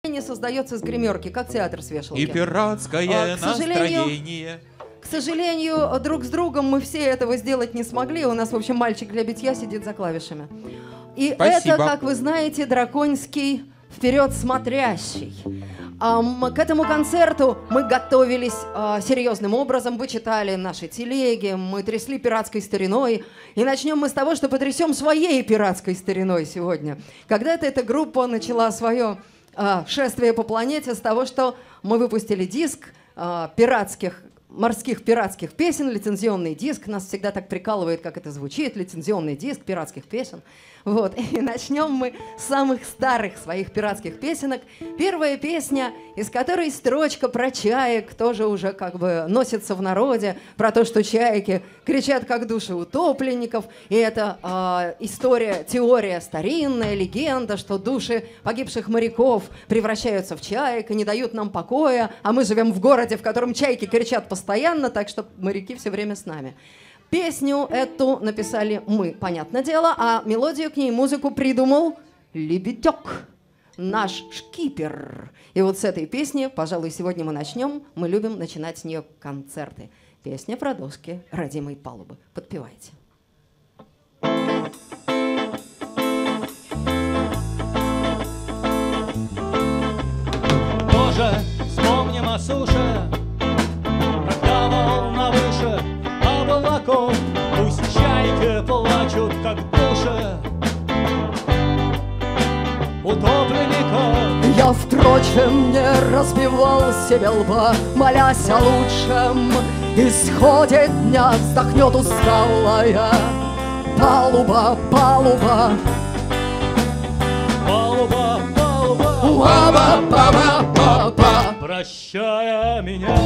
Создается с гримерки, как театр с вешалки. И пиратское настроение. К сожалению, друг с другом мы все этого сделать не смогли. У нас, в общем, мальчик для битья сидит за клавишами. И Спасибо. это, как вы знаете, драконский вперед смотрящий. К этому концерту мы готовились серьезным образом. Вы читали наши телеги, мы трясли пиратской стариной. И начнем мы с того, что потрясем своей пиратской стариной сегодня. Когда-то эта группа начала свое шествие по планете с того, что мы выпустили диск морских пиратских песен, лицензионный диск. Нас всегда так прикалывает, как это звучит, лицензионный диск пиратских песен. Вот. И начнем мы с самых старых своих пиратских песенок. Первая песня, из которой строчка про чаек тоже уже как бы носится в народе, про то, что чайки кричат, как души утопленников. И это теория старинная, легенда, что души погибших моряков превращаются в чаек и не дают нам покоя, а мы живем в городе, в котором чайки кричат постоянно, так что моряки все время с нами. Песню эту написали мы, понятное дело, а мелодию к ней, музыку придумал Лебедек, наш шкипер. И вот с этой песни, пожалуй, сегодня мы начнем. Мы любим начинать с нее концерты. Песня про доски родимой палубы. Подпевайте. Тоже вспомним о суше, когда волна выше облаков, пусть чайки плачут, как души утопленников. Я, впрочем, не разбивал себе лба, молясь о лучшем исходе дня. Вздохнет усталая палуба, палуба, Палуба, палуба, уа-ба-ба-ба-ба-ба. прощая меня.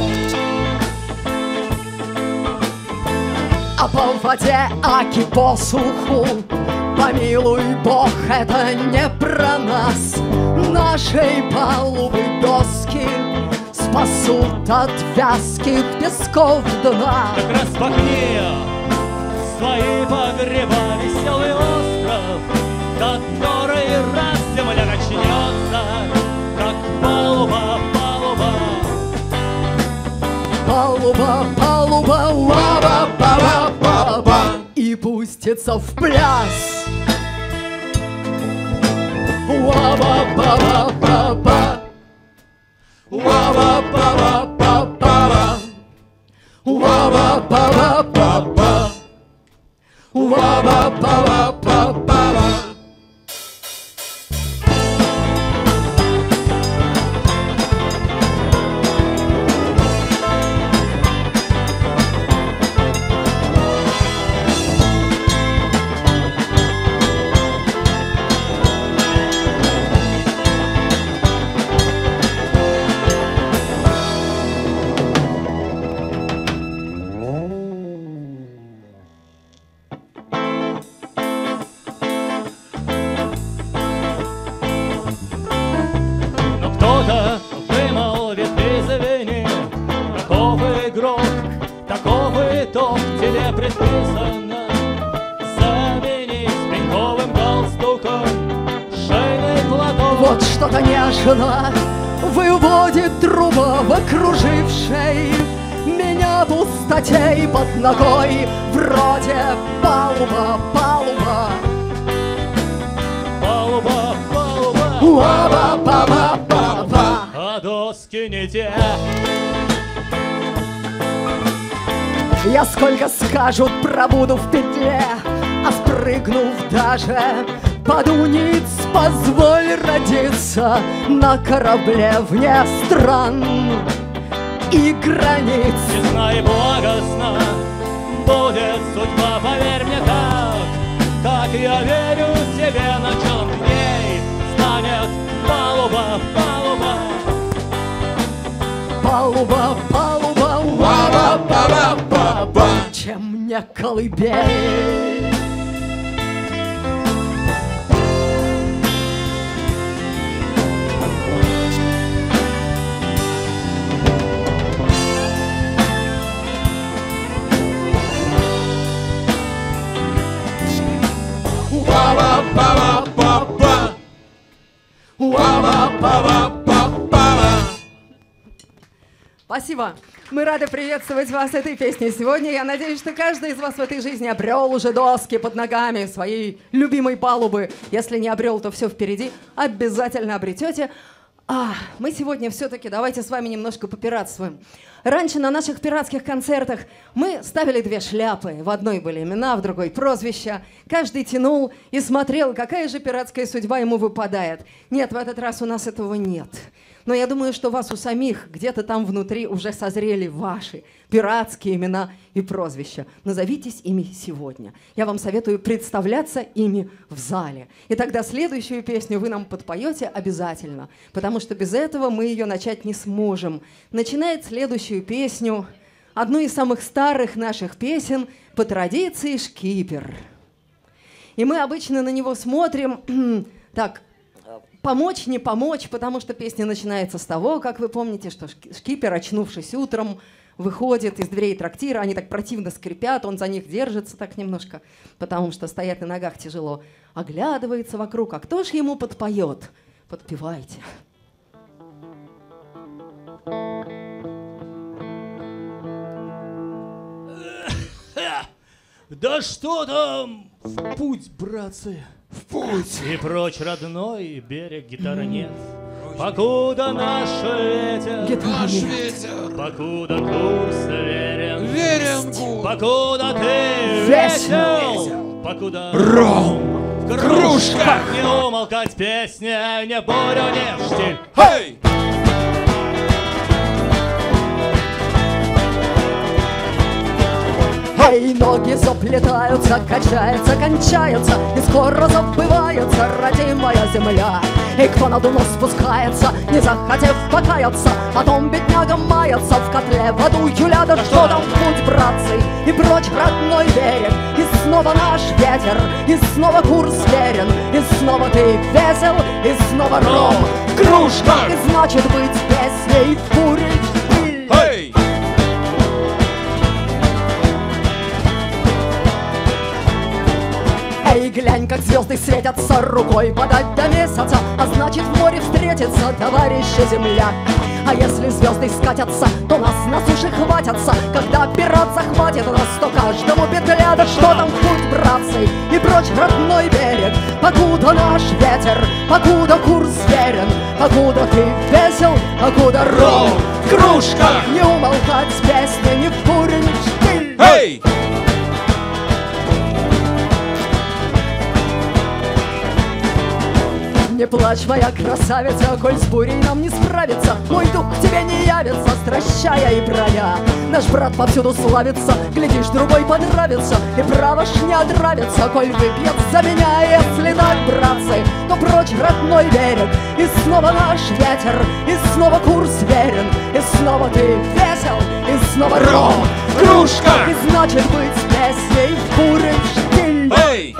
А по воде, аки по суху, помилуй Бог, это не про нас. Нашей палубы доски спасут от вязких песков дна. Так распахни свои погреба, веселый остров, который раз земля качнется, как палуба, палуба. Палуба, палуба, уа-ба-ба-ба-ба-ба. И пустится в пляс. Уа-ба-ба-ба-ба-ба. Уа-ба-ба-ба-ба-ба. Уа-ба-ба-ба-ба-ба. Уа-ба-ба-ба-ба-ба. Предписано заменить пеньковым галстуком шейный платок. Вот что-то нежно выводит труба в окружившей меня пустотей под ногой. Вроде палуба, палуба, Палуба, палуба, уа-ба-ба-ба-ба-ба. а доски не те. Я сколько скажут, пробуду в петле, а спрыгнув даже под униц, позволь родиться на корабле вне стран и границ. Не знай, благостно будет судьба, поверь мне так я верю тебе, началом в ней станет палуба, палуба. Палуба, палуба, уа-ба-ба-ба-ба-ба. Чем не колыбель. Уа-ба-ба-ба-ба-ба. Уа-ба-ба-ба-ба. Спасибо. Мы рады приветствовать вас этой песней сегодня. Я надеюсь, что каждый из вас в этой жизни обрел уже доски под ногами своей любимой палубы. Если не обрел, то все впереди. Обязательно обретете. Мы сегодня все-таки давайте с вами немножко попиратствуем. Раньше на наших пиратских концертах мы ставили две шляпы. В одной были имена, в другой прозвища. Каждый тянул и смотрел, какая же пиратская судьба ему выпадает. Нет, в этот раз у нас этого нет. Но я думаю, что вас у самих где-то там внутри уже созрели ваши пиратские имена и прозвища. Назовитесь ими сегодня. Я вам советую представляться ими в зале. И тогда следующую песню вы нам подпоете обязательно, потому что без этого мы ее начать не сможем. Начинает следующую песню одну из самых старых наших песен по традиции «Шкипер». И мы обычно на него смотрим так. Помочь, не помочь, потому что песня начинается с того, как вы помните, что шкипер, очнувшись утром, выходит из дверей трактира, они так противно скрипят, он за них держится так немножко, потому что стоять на ногах тяжело, оглядывается вокруг, а кто ж ему подпоет? Подпевайте. Да что там? В путь, братцы. В путь. И прочь родной берег, гитары нет. Покуда наш ветер, покуда курс верен, курс. Покуда ты весел, покуда ром в кружках. Не умолкать песня, не бурю, не штиль. Hey! Эй, ноги заплетаются, качаются, кончаются, и скоро забывается родимая земля. И кто на дно спускается, не захотев покаяться, потом бедняга мается в котле воду юля. Да что там в путь, братцы, и прочь родной берег. И снова наш ветер, и снова курс верен, и снова ты весел, и снова ром в кружках. И значит быть песней в буре штиль. Hey! Эй, глянь, как звезды светятся, рукой подать до месяца, а значит в море встретится товарищи земляк. А если звезды скатятся, то нас на суше хватятся. Когда пират захватит нас, то каждому петля. Да что там в путь, братцы, и прочь родной берег. Покуда наш ветер, покуда курс верен, покуда ты весел, покуда ром в кружках. Не умолкать песня ни в буре, ни в штиль. Hey! Не плачь, моя красавица, коль с бурей нам не справиться. Мой дух к тебе не явится, стращая и броня. Наш брат повсюду славится, глядишь, другой понравится. И право ж не отравится, коль выпьет за меня. Если так, братцы, то прочь родной берег. И снова наш ветер, и снова курс верен, и снова ты весел, и снова ром в кружках. И значит быть песней в буре штиль. Hey!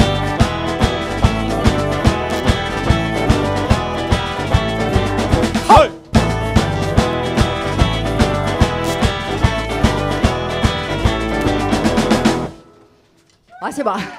Ой! Спасибо.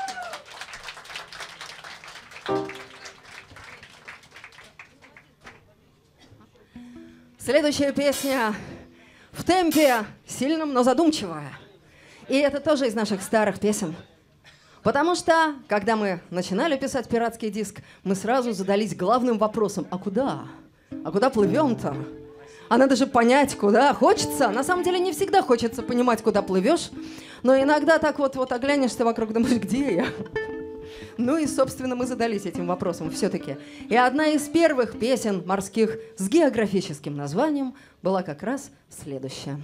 Следующая песня в темпе сильном, но задумчивая. И это тоже из наших старых песен. Потому что, когда мы начинали писать пиратский диск, мы сразу задались главным вопросом: а куда? А куда плывем-то? А надо же понять, куда. Хочется. На самом деле не всегда хочется понимать, куда плывешь. Но иногда так вот оглянешься вокруг, думаешь, где я? Ну и, собственно, мы задались этим вопросом все-таки. И одна из первых песен морских с географическим названием была как раз следующая.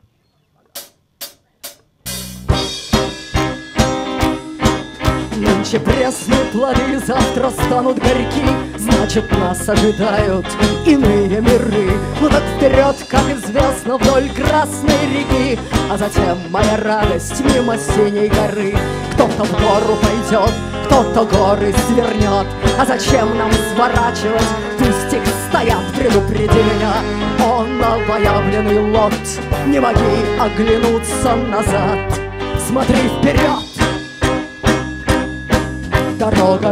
Нынче пресные плоды, завтра станут горьки, значит, нас ожидают иные миры. Ну так вперед, как известно, вдоль Красной реки, а затем моя радость мимо синей горы. Кто-то в гору пойдет, кто-то горы свернет. А зачем нам сворачивать? Пусть их стоят, предупреди меня. О, новоявленный лот, не моги оглянуться назад. Смотри вперед! Дорога,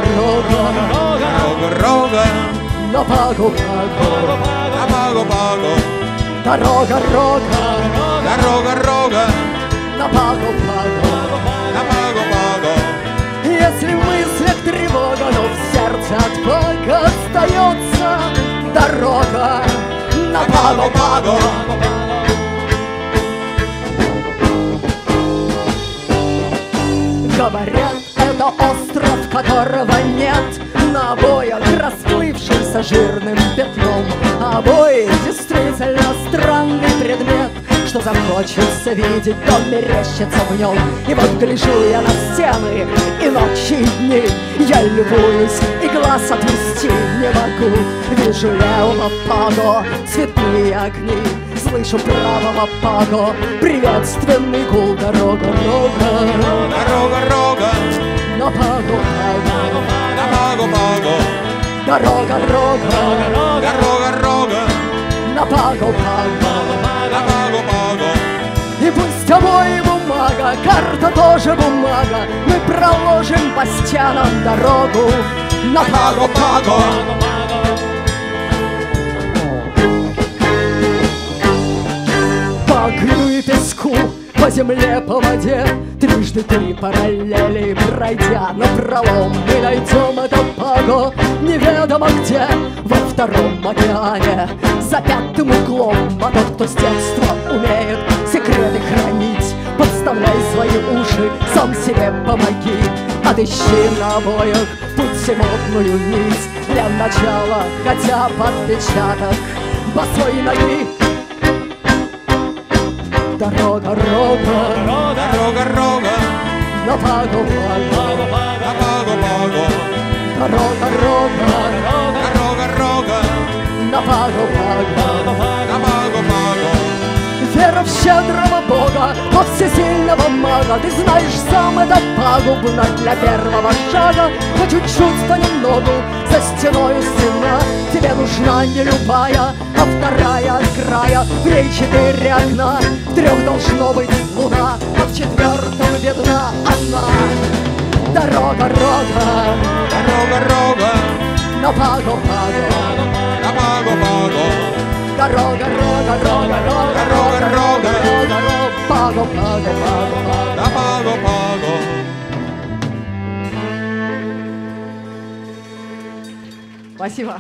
Рога, на пагу, на пагу, Дорога, рога, Дорога, рога, на Пагу-Пагу. на Пагу-Пагу. Если в мыслях тревога, но в сердце отвага остается дорога на Пагу-Пагу. Говорят, это остров, которого нет, на обоях расплывшимся жирным пятном. Обои действительно странный предмет, что захочется видеть, то мерещится в нем. И вот гляжу я на стены, и ночи, и дни я любуюсь, и глаз отвести не могу. Вижу левого Паго, цветные огни, слышу правого Паго, приветственный гул. Дорога, рога, Дорога, рога, на Пагу-Пагу. на Пагу-Пагу. Дорога, рога, Дорога, рога, на Пагу-Пагу. на Пагу-Пагу. И пусть обои бумага, карта тоже бумага, мы проложим по стенам дорогу на Пагу-Пагу. По глину и песку, по земле, по воде, трижды три параллели пройдя напролом, мы найдем это Паго неведомо где, во втором океане, за пятым углом. А тот, кто с детства умеет секреты хранить, подставляй свои уши, сам себе помоги. Отыщи на обоях путь модную нить, для начала хотя бы отпечаток босой ноги. Дорога, рога, Дорога, рога, на Пагу-Пагу. на Пагу-Пагу. Дорога, рога, Дорога, рога, на Пагу-Пагу. на Пагу-Пагу. Вера в щедрого Бога, во всесильного мага. Ты знаешь, сам это пагубно для первого шага. По чуть-чуть, понемногу, за стеною стена. Тебе нужна не любая, а вторая от края. В ней 4 окна, в 3 должно быть луна, а в 4-м видна она. Дорога, рога, Дорога, рога, на Пагу-Пагу. на Пагу-Пагу. Дорога, рога, рога, рога, Дорога, рога, рога, Пагу-Пагу, Пагу-Пагу. на Пагу-Пагу. Спасибо.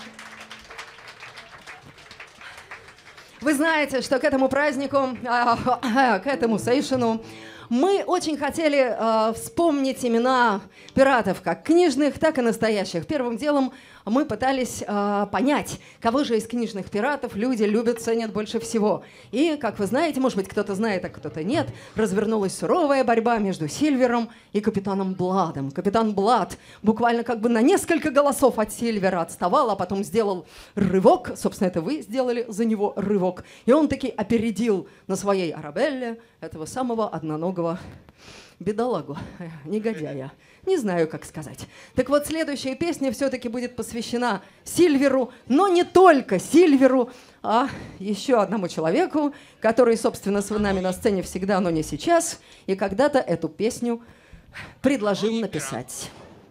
Вы знаете, что к этому празднику, к этому сейшену мы очень хотели вспомнить имена пиратов, как книжных, так и настоящих. Первым делом мы пытались понять, кого же из книжных пиратов люди любят, ценят больше всего. И, как вы знаете, может быть, кто-то знает, а кто-то нет, развернулась суровая борьба между Сильвером и капитаном Бладом. Капитан Блад буквально как бы на несколько голосов от Сильвера отставал, а потом сделал рывок. Собственно, это вы сделали за него рывок. И он таки опередил на своей Арабелле этого самого одноногого бедолагу, негодяя. Не знаю, как сказать. Так вот, следующая песня все-таки будет посвящена Сильверу, но не только Сильверу, а еще одному человеку, который, собственно, с нами на сцене всегда, но не сейчас, и когда-то эту песню предложил написать.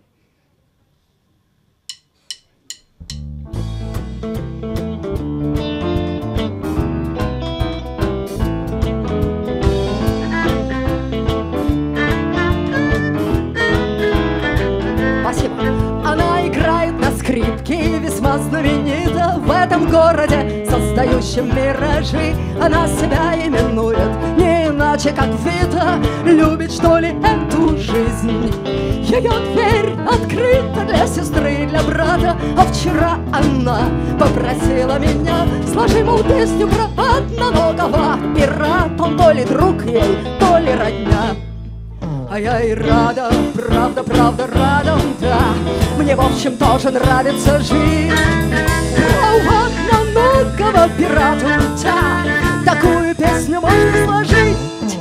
Спасибо. Она играет на скрипке и весьма знаменита в этом городе, создающем миражи. Она себя именует не иначе, как Вита. Любит, что ли, эту жизнь. Ее дверь открыта для сестры и для брата. А вчера она попросила меня: сложи, мол, песню про одноногого пирата. Он то ли друг ей, то ли родня. А я и рада, правда, правда рада, да. Мне, в общем, тоже нравится жизнь. Про одноногого пирата, да. Такую песню можно сложить.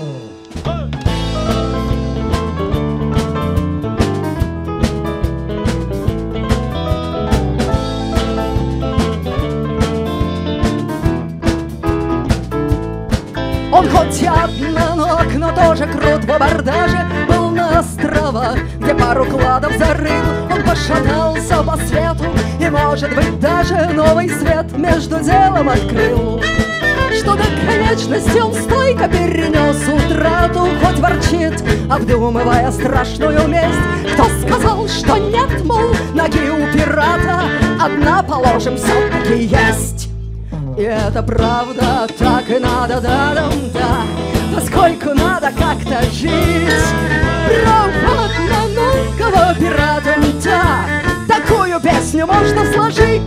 Он хоть и одноног, но тоже крут в абордаже. Был на островах, где пару кладов зарыл. Он пошатался по свету и, может быть, даже новый свет между делом открыл. что до конечности он стойко перенес утрату, хоть ворчит, обдумывая страшную месть. Кто сказал, что нет, мол, ноги у пирата одна, положим, все-таки есть. И это правда, так и надо, да, поскольку надо как-то жить. Право одноногого пирата, да, такую песню можно сложить.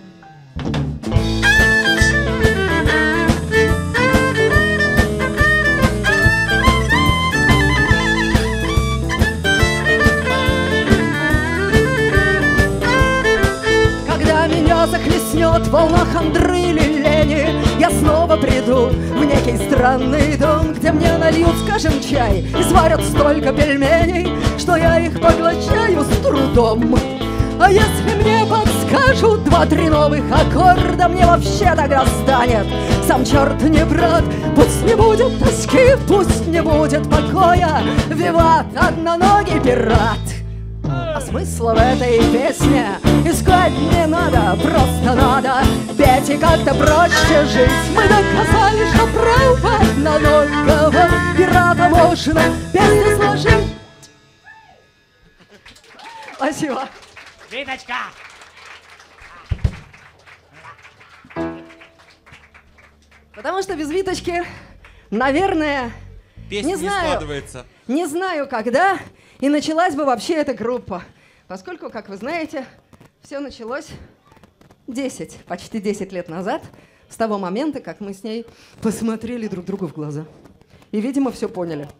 Захлестнет волна хандры или лени, я снова приду в некий странный дом, где мне нальют, скажем, чай и сварят столько пельменей, что я их поглощаю с трудом. А если мне подскажут 2-3 новых аккорда, мне вообще тогда станет сам черт не брат. Пусть не будет тоски, пусть не будет покоя, виват, одноногий пират. А смысла в этой песне искать не надо, просто надо петь и как-то проще жить. Мы доказали, что право одноногого пирата можно песню сложить. Спасибо. Виточка! Потому что без Виточки, наверное, Песня не складывается. Не знаю, когда и началась бы вообще эта группа. Поскольку, как вы знаете, все началось почти 10 лет назад, с того момента, как мы с ней посмотрели друг другу в глаза. И, видимо, все поняли.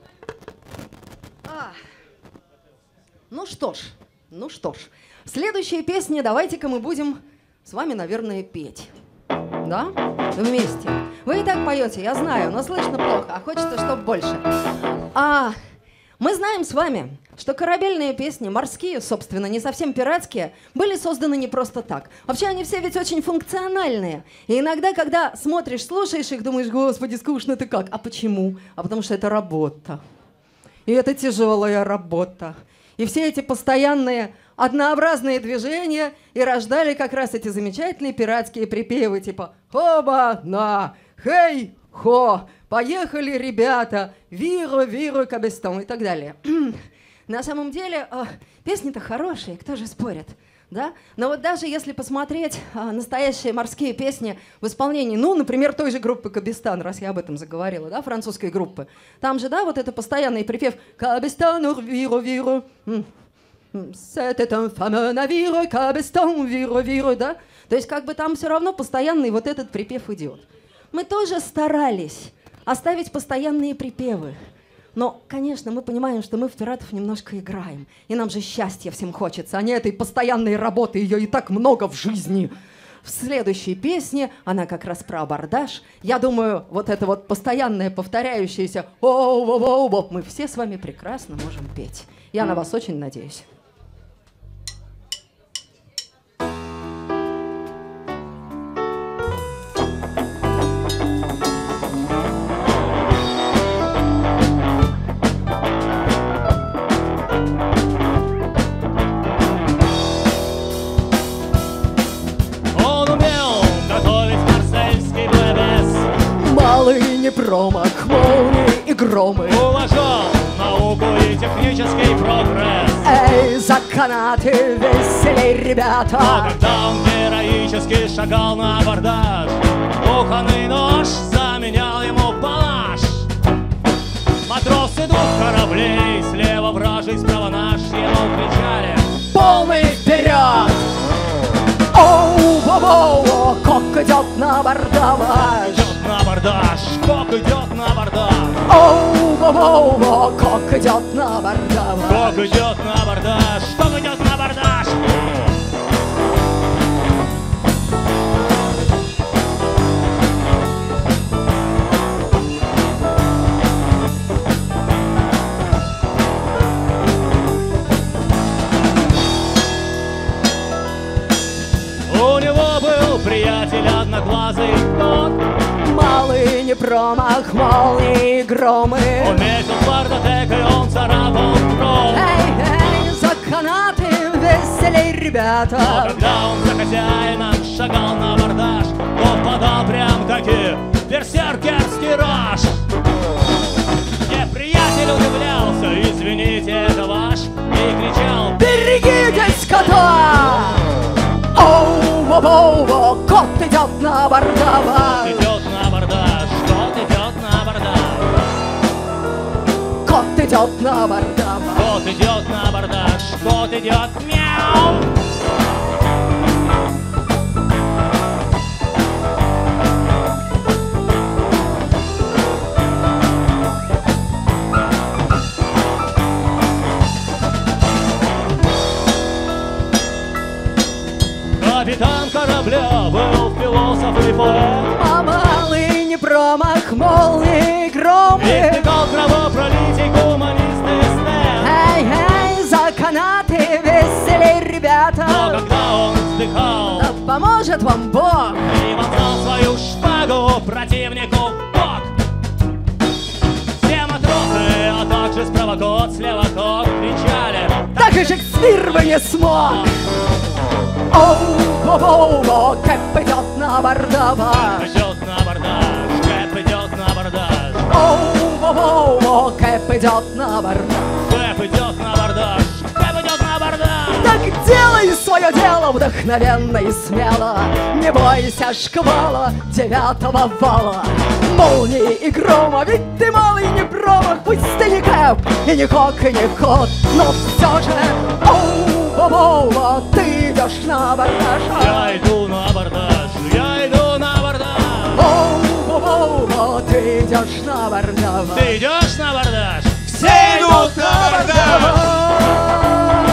Ну что ж. Следующие песни давайте-ка мы будем с вами, наверное, петь. Да? Вместе. Вы и так поете, я знаю, но слышно плохо, а хочется, чтобы больше. Мы знаем с вами, что корабельные песни, морские, собственно, не совсем пиратские, были созданы не просто так. Вообще они все ведь очень функциональные. И иногда, когда смотришь, слушаешь их, думаешь, господи, скучно-то как. А почему? А потому что это работа. И это тяжелая работа. И все эти постоянные однообразные движения и рождали как раз эти замечательные пиратские припевы, типа «Хоба-на! Хей-хо! Поехали, ребята! Виру, кабестон!» и так далее. На самом деле, песни-то хорошие, кто же спорит? Да? Но вот даже если посмотреть настоящие морские песни в исполнении, например, той же группы «Кабестан», раз я об этом заговорила, да, французской группы, там же, да, вот это постоянный припев «Кабестан, виру, c'est un fameux navire, Кабестан, виру, да? То есть как бы там все равно постоянный вот этот припев идет. Мы тоже старались оставить постоянные припевы. Но, конечно, мы понимаем, что мы в пиратов немножко играем. И нам же счастья всем хочется, а не этой постоянной работы. Ее и так много в жизни. В следующей песне, она как раз про абордаж. Я думаю, вот это вот постоянное повторяющееся «Оу-воу-воу-воу» мы все с вами прекрасно можем петь. Я на вас очень надеюсь. Промах, молнии и громы. Уважал науку и технический прогресс. Эй, за канаты веселей, ребята. Но когда он героически шагал на абордаж, кухонный нож заменял ему палаш. Матросы двух кораблей, слева вражий, справа наш, ему кричали: полный вперед! Оу-воу-воу, кок идет на абордаж. На абордаж, кок идет на абордаж. Оу-воу-воу, кок идет на абордаж. Кок идет на абордаж, кок идет на абордаж. У него был приятель одноглазый кот. Малый не промах, молнии и громы. Он метил квартотекой, он царапал кровь. Эй, за канаты веселей, ребята. Но когда он за хозяином шагал на абордаж, то впадал прям-таки Оу-оу-оу, кот идет на абордаж. Кот идет на абордаж, кот идет на абордаж. Кот идет на абордаж. Кот идет на абордаж, кот идет, мяу. Капитан корабля был философ и поэт. А малый не промах, молнии, громы. Избегал кровопролитий гуманист и эстет. Эй-эй, за канаты веселей, Но ребята. когда он вздыхал Да поможет вам Бог. и вонзал свою шпагу противнику в бок, все матросы, а также справа кот, слева кот кричали: Так и Шекспир бы не смог. Оу-оу-оу, Кэп идет на абордаж. идет на абордаж, Кэп идет на абордаж, Оу-оу-оу, Кэп идет на абордаж. Кэп идет на абордаж, Кэп идет на абордаж. Так делай свое дело вдохновенно и смело. Не бойся шквала 9-го вала, молнии и грома. Ведь ты малый не промах, пусть ты не Кэп, и не Кок, и не Кот, но все же оу-оу-оу, ты идешь на абордаж. Я иду на абордаж, я иду на абордаж. Оу-оу-оу, ты идешь на абордаж. Ты идешь на абордаж? Все идут на абордаж.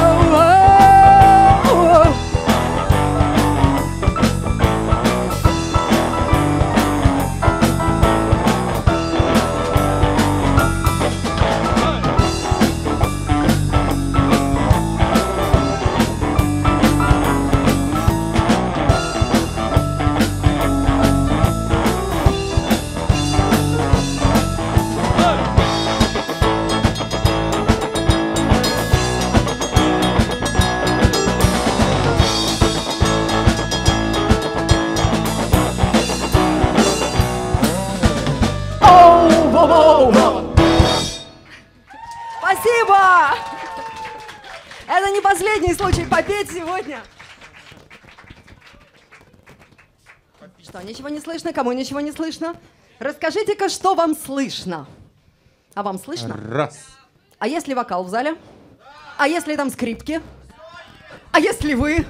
Спасибо! Это не последний случай попеть сегодня. Что, ничего не слышно? Кому ничего не слышно? Расскажите-ка, что вам слышно? А вам слышно? Раз. А если вокал в зале? А если там скрипки? А если вы?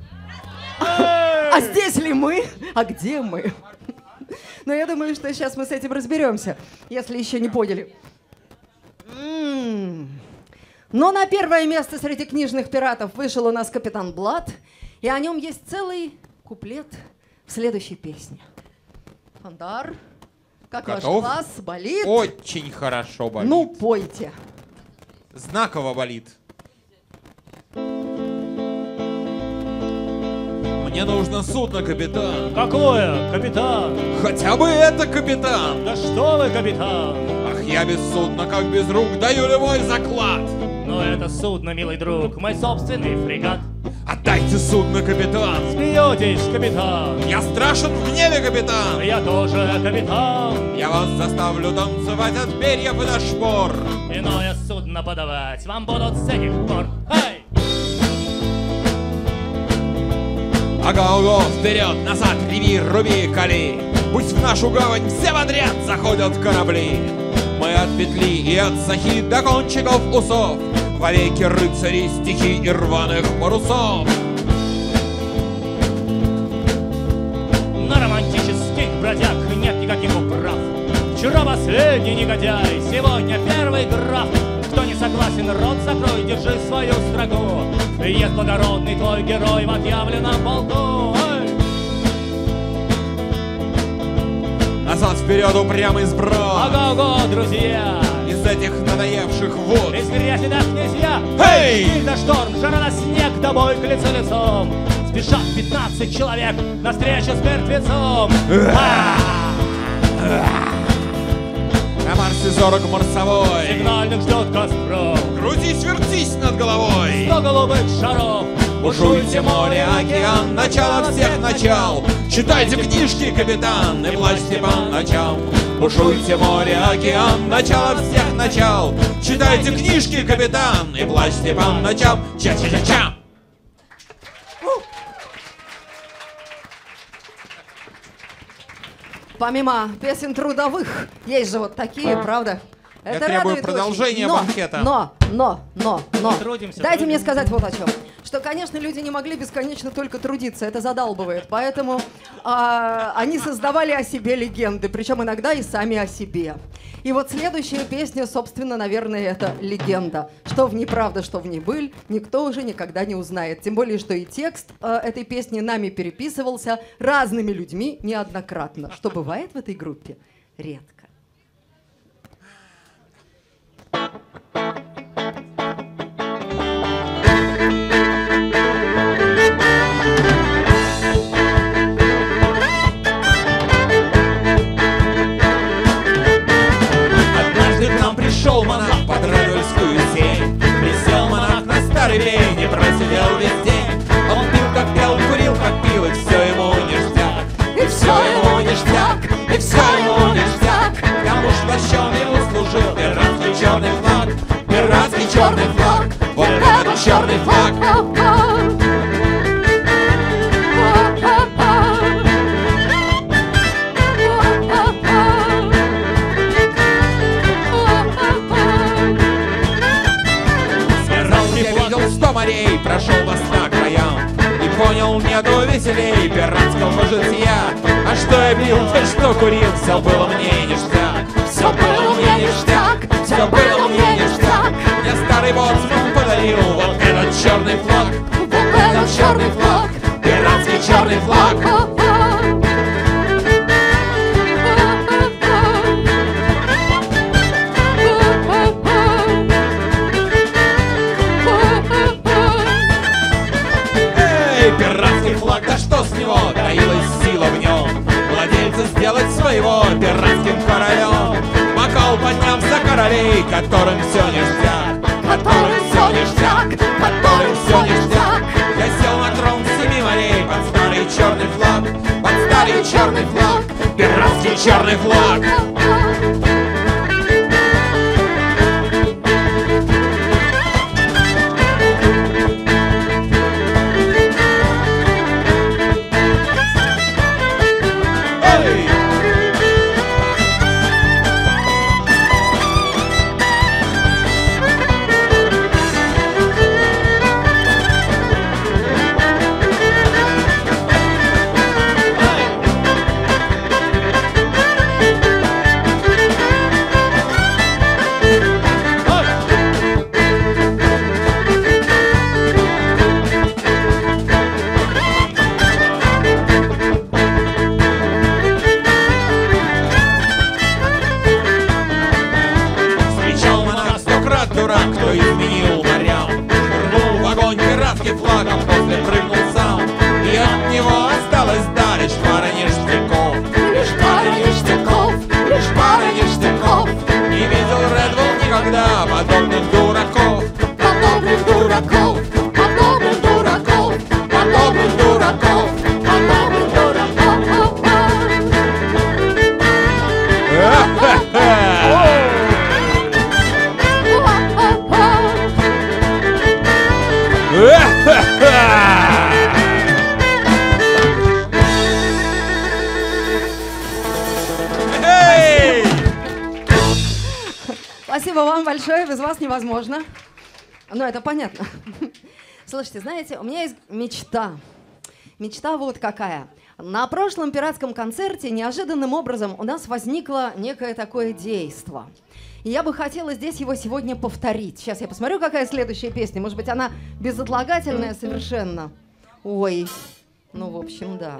А здесь ли мы? А где мы? Но я думаю, что сейчас мы с этим разберемся, если еще не поняли. Но на первое место среди книжных пиратов вышел у нас Капитан Блад, и о нем есть целый куплет в следующей песне. Фандар, как ваш Готов? глаз болит? Очень хорошо болит. Ну, пойте. Знаково болит. Мне нужно судно, капитан. Какое, капитан? Хотя бы это, капитан. Да что вы, капитан? Ах, я без судна, как без рук, даю любой заклад. Но это судно, милый друг, мой собственный фрегат. Отдайте судно, капитан. Смеетесь, капитан? Я страшен в гневе, капитан. Я тоже капитан. Я вас заставлю танцевать от перьев и до шпор. Иное судно подавать вам будут с этих пор. Эй! Ага-ого, вперед, назад, реви, руби, кали. Пусть в нашу гавань все подряд заходят корабли. Мы от петли и от сахи до кончиков усов, вовеки рыцари, стихи и рваных парусов. На романтических бродяг нет никаких управ. Вчера последний негодяй, сегодня первый граф. Кто не согласен, рот закрой, держи свою строгу. Есть благородный твой герой в отъявленном полку. Эй! Назад, вперед, упрямый сброд. Ого-го, друзья! Из этих надоевших вод. Из грязи до князья! Эй! Штиль да шторм, жара на снег, тобой к лицу лицом. Спешат 15 человек навстречу с мертвецом. На Марсе зорок марсовой. Сигнальных ждет Костров. Крутись, вертись над головой. 100 голубых шаров. Бушуйте море, океан, начало всех начал. Читайте книжки, капитан, и плачьте по ночам. Бушуйте море, океан, начало всех начал. Читайте книжки, капитан, и плачьте по ночам. Ча-ча-ча-ча. помимо песен трудовых, есть же вот такие, правда? Я требую радует продолжения очень. банкета. Но. Трудимся, Дайте мне трудимся. сказать вот о чем. Что, конечно, люди не могли бесконечно только трудиться, это задалбывает. Поэтому они создавали о себе легенды, причем иногда и сами о себе. И вот следующая песня, собственно, наверное, это легенда. Что в ней правда, что в ней быль, никто уже никогда не узнает. Тем более, что и текст этой песни нами переписывался разными людьми неоднократно, что бывает в этой группе редко. Однажды к нам пришел монах под Радульскую сень. Присел монах на старый бей, не просидел весь день. Он пил, как пел, курил, как пил, и все ему ништяк. И все ему ништяк, и все ему ништяк. Кому ж плащом ему служил пиратский черный флаг. Пиратский черный флаг, вот этот черный флаг. Морей, прошел вас на краям и понял, нету веселей пиратского житья. А что я пил, то что курил, все было мне ништяк. Все было мне ништяк, все было мне ништяк. Мне старый боцман подарил вот этот черный флаг. Вот этот черный флаг, пиратский черный флаг. Пиратский флаг, да что с него, таилась сила в нем. Владельца сделать своего пиратским королем. Бокал подняв за королей, которым все ништяк. Которым все ништяк, которым все ништяк. Я сел на трон семи морей под старый черный флаг. Под старый черный флаг, пиратский черный флаг. Кто изменил морям, швырнул в огонь пиратский флаг, а после прыгнул сам. И от него осталось, да, лишь пара ништяков. Лишь пара ништяков, лишь пара ништяков. Не видел Редвелл никогда подобных дураков. Подобных дураков, подобных дураков, подобных дураков, подобных дураков. Спасибо вам большое, без вас невозможно. Ну, это понятно. Слушайте, знаете, у меня есть мечта. Мечта вот какая. На прошлом пиратском концерте неожиданным образом у нас возникло некое такое действо. И я бы хотела здесь его сегодня повторить. Сейчас я посмотрю, какая следующая песня. Может быть, она безотлагательная совершенно. Ой, ну, в общем, да.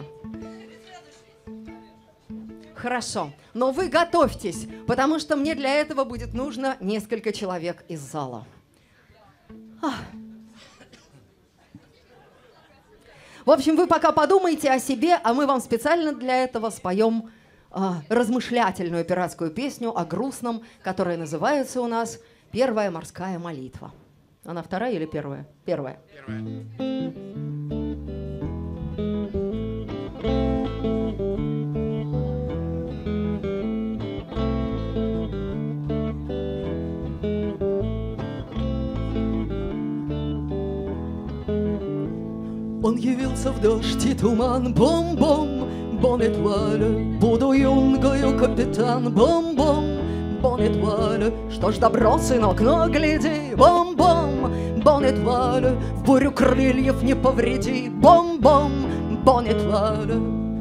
Хорошо, но вы готовьтесь, потому что мне для этого будет нужно несколько человек из зала. В общем, вы пока подумайте о себе, а мы вам специально для этого споем размышлятельную пиратскую песню о грустном, которая называется у нас «Первая морская молитва». Она вторая или первая? Первая. Он явился в дождь и туман, бом-бом, бон этуаль, буду юнгою капитан, бом-бом, бон этуаль, что ж добро, сынок, но гляди, бом-бом, бон этуаль, в бурю крыльев не повреди, бом-бом, бон этуаль.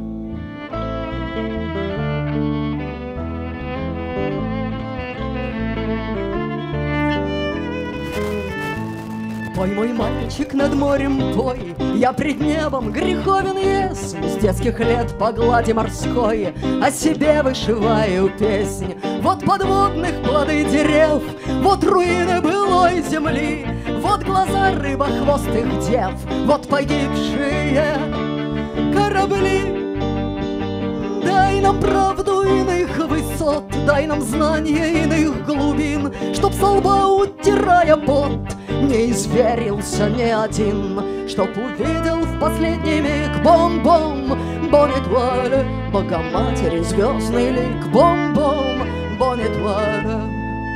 Пой, мой мальчик, над морем пой, я пред небом греховен есмь, с детских лет по глади морской о себе вышиваю песнь. Вот подводных плоды дерев, вот руины былой земли, вот глаза рыбохвостых дев, вот погибшие корабли. Дай нам правду иных высот, дай нам знания иных глубин, чтоб со лба, утирая пот, не изверился ни один, чтоб увидел в последний миг бом-бом, бон этуаль, Богоматери звездный лик, бом-бом, бон этуаль.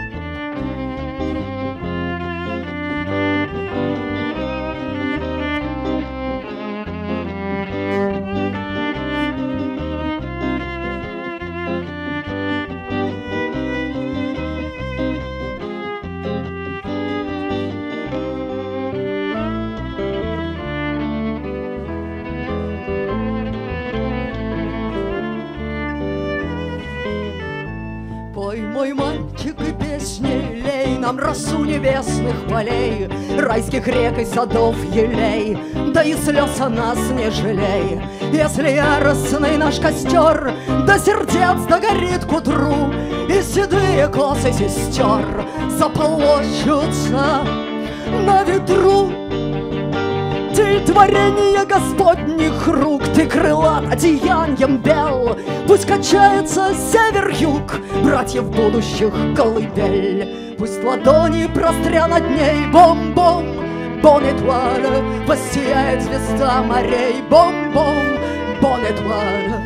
Пой, мой мальчик, и песни лей нам росу небесных полей, райских рек и садов елей, да и слез о нас не жалей. Если яростный наш костер до сердец догорит к утру, и седые косы сестер заполощутся на ветру, ты творение Господних рук, ты крылат одеянием бел, пусть качается север-юг, братьев будущих колыбель, пусть ладони простря над ней, бом-бом, бон этуаль, воссияет звезда морей, бом-бом, бон этуаль.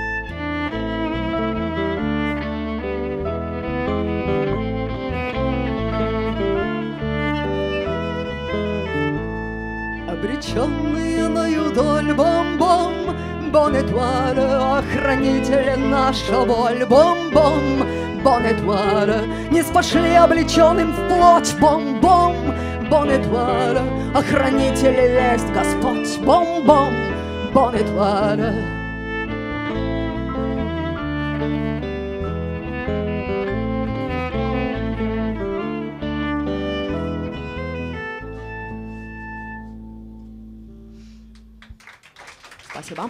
Обреченные на юдоль, бом-бом, бон этуаль, охранители наша боль, бом-бом, бон этуаль, не спошли облеченным в плоть, бом-бом, бон этуаль, охранители весть Господь, бом-бом, бон этуаль. Спасибо.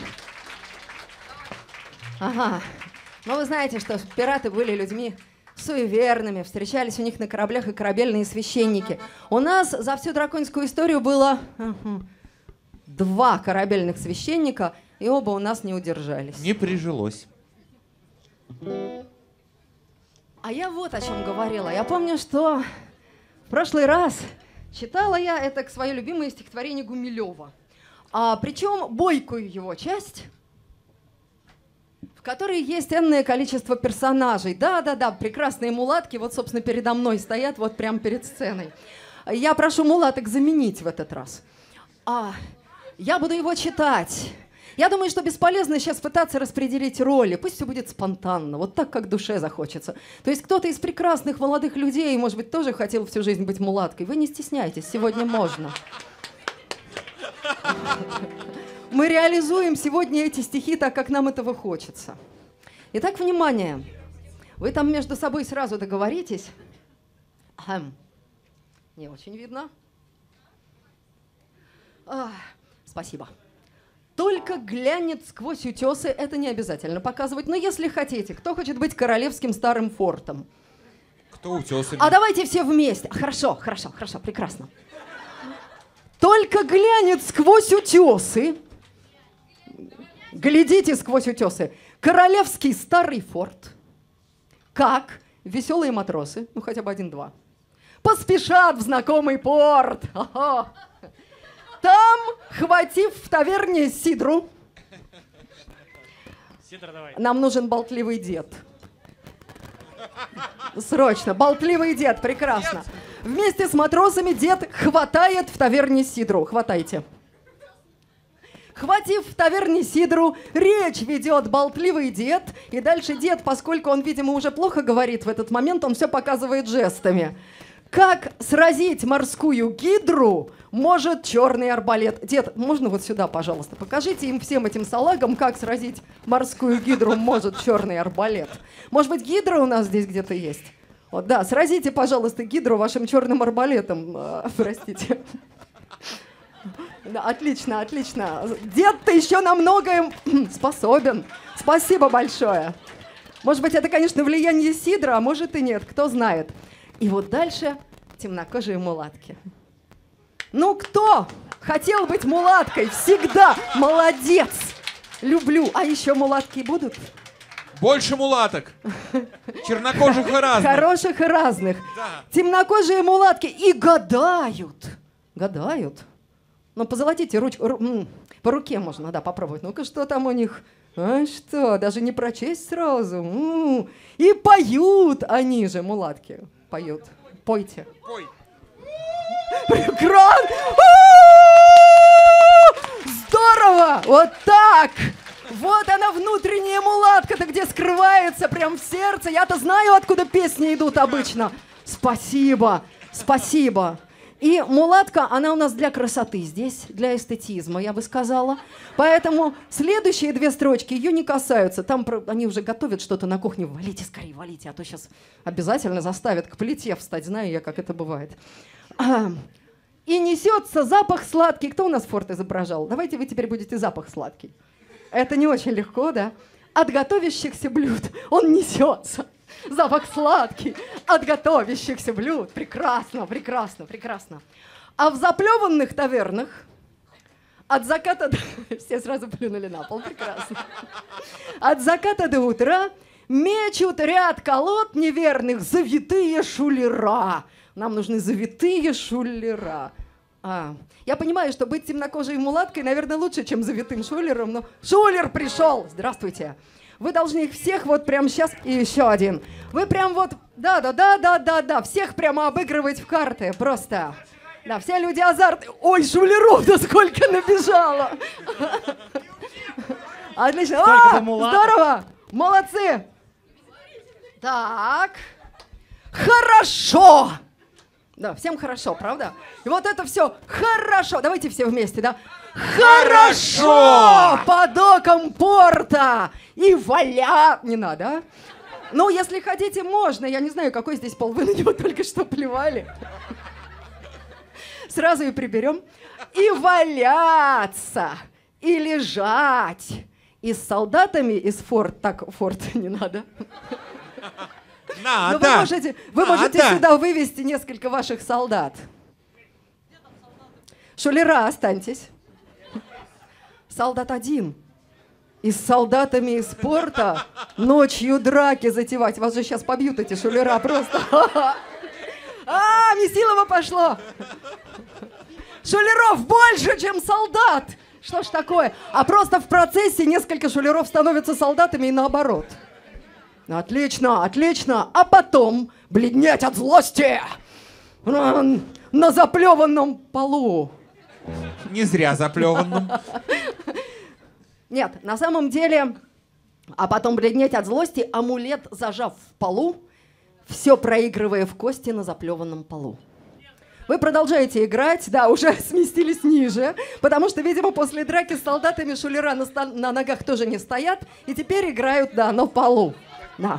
Ага. Но вы знаете, что пираты были людьми суеверными, встречались у них на кораблях и корабельные священники. У нас за всю драконскую историю было 2 корабельных священника, и оба у нас не удержались. Не прижилось. А я вот о чем говорила. Я помню, что в прошлый раз читала я это свое любимое стихотворение Гумилева. Причем бойкую его часть, в которой есть энное количество персонажей. Да-да-да, прекрасные мулатки вот, собственно, передо мной стоят, вот прямо перед сценой. Я прошу мулаток заменить в этот раз. Я буду его читать. Я думаю, что бесполезно сейчас пытаться распределить роли. Пусть все будет спонтанно, вот так, как душе захочется. То есть кто-то из прекрасных молодых людей, может быть, тоже хотел всю жизнь быть мулаткой. Вы не стесняйтесь, сегодня можно. Мы реализуем сегодня эти стихи так, как нам этого хочется. Итак, внимание. Вы там между собой сразу договоритесь. Не очень видно. Спасибо. Только глянет сквозь утесы, это не обязательно показывать. Но если хотите, кто хочет быть королевским старым фортом? Кто утесами? Давайте все вместе. Хорошо, прекрасно. Только глянет сквозь утесы, глядите сквозь утесы, королевский старый форт, как веселые матросы, ну хотя бы 1-2, поспешат в знакомый порт. Там, хватив в таверне сидру, нам нужен болтливый дед. Срочно, болтливый дед, прекрасно. Вместе с матросами дед хватает в таверне сидру. Хватайте. Схватив в таверне сидру, речь ведет болтливый дед. И дальше дед, поскольку он, видимо, уже плохо говорит в этот момент, он все показывает жестами. Как сразить морскую гидру может черный арбалет? Дед, можно вот сюда, пожалуйста, покажите им всем этим салагам, как сразить морскую гидру может черный арбалет. Может быть, гидра у нас здесь где-то есть? Вот, да, сразите, пожалуйста, гидру вашим черным арбалетом. Простите. Да, отлично, отлично. Дед-то еще на многое способен. Спасибо большое. Может быть, это, конечно, влияние сидра, а может и нет, кто знает. И вот дальше темнокожие мулатки. Ну, кто хотел быть мулаткой? Всегда. Молодец. Люблю. А еще мулатки будут? Больше мулаток. Чернокожих и разных. Хороших и разных. Да. Темнокожие мулатки. И гадают. Гадают. Ну, позолотите по руке можно, да, попробовать. Ну-ка, что там у них? А что, даже не прочесть сразу. И поют они же, мулатки. Поют. Пойте. Пой. Прекрасно! Здорово! Вот так! Вот она, внутренняя мулатка-то, где скрывается, прям в сердце. Я-то знаю, откуда песни идут обычно. Спасибо, спасибо. И мулатка, она у нас для красоты здесь, для эстетизма, я бы сказала. Поэтому следующие две строчки ее не касаются. Там они уже готовят что-то на кухне. Валите скорее, валите, а то сейчас обязательно заставят к плите встать. Знаю я, как это бывает. И несется запах сладкий. Кто у нас форт изображал? Давайте вы теперь будете запах сладкий. Это не очень легко, да? От готовящихся блюд он несется. Запах сладкий от готовящихся блюд. Прекрасно, прекрасно, прекрасно. А в заплеванных тавернах от заката до... Все сразу плюнули на пол, прекрасно. От заката до утра мечут ряд колод неверных завитые шулера. Нам нужны завитые шулера. Я понимаю, что быть темнокожей мулаткой, наверное, лучше, чем завитым шулером, но шулер пришел! Здравствуйте! Вы должны их всех вот прямо сейчас... И еще один. Вы прям вот... Да, всех прямо обыгрывать в карты. Просто. Да, все люди азартные. Ой, шулеров-то сколько набежало! Отлично. Здорово! Молодцы! Так. Хорошо! Да, всем хорошо, правда? И вот это все хорошо. Давайте все вместе, да? Хорошо! Под оком порта! И валя... Не надо, а? Ну, если хотите, можно. Я не знаю, какой здесь пол. Вы на него только что плевали. Сразу и приберем. И валяться, и лежать. И с солдатами из форт... Так, форт не надо. Но вы можете сюда вывести несколько ваших солдат. Шулера, останьтесь. Солдат один. И с солдатами из порта ночью драки затевать. Вас же сейчас побьют эти шулера просто. Месилово пошло. Шулеров больше, чем солдат. Что ж такое? А просто в процессе несколько шулеров становятся солдатами и наоборот. Отлично, отлично. А потом бледнеть от злости на заплеванном полу. Не зря заплеванном. Нет, на самом деле, а потом бледнеть от злости, амулет зажав в полу, все проигрывая в кости на заплеванном полу. Вы продолжаете играть, да, уже сместились ниже, потому что, видимо, после драки с солдатами шулера на ногах тоже не стоят, и теперь играют, да, на полу. Да.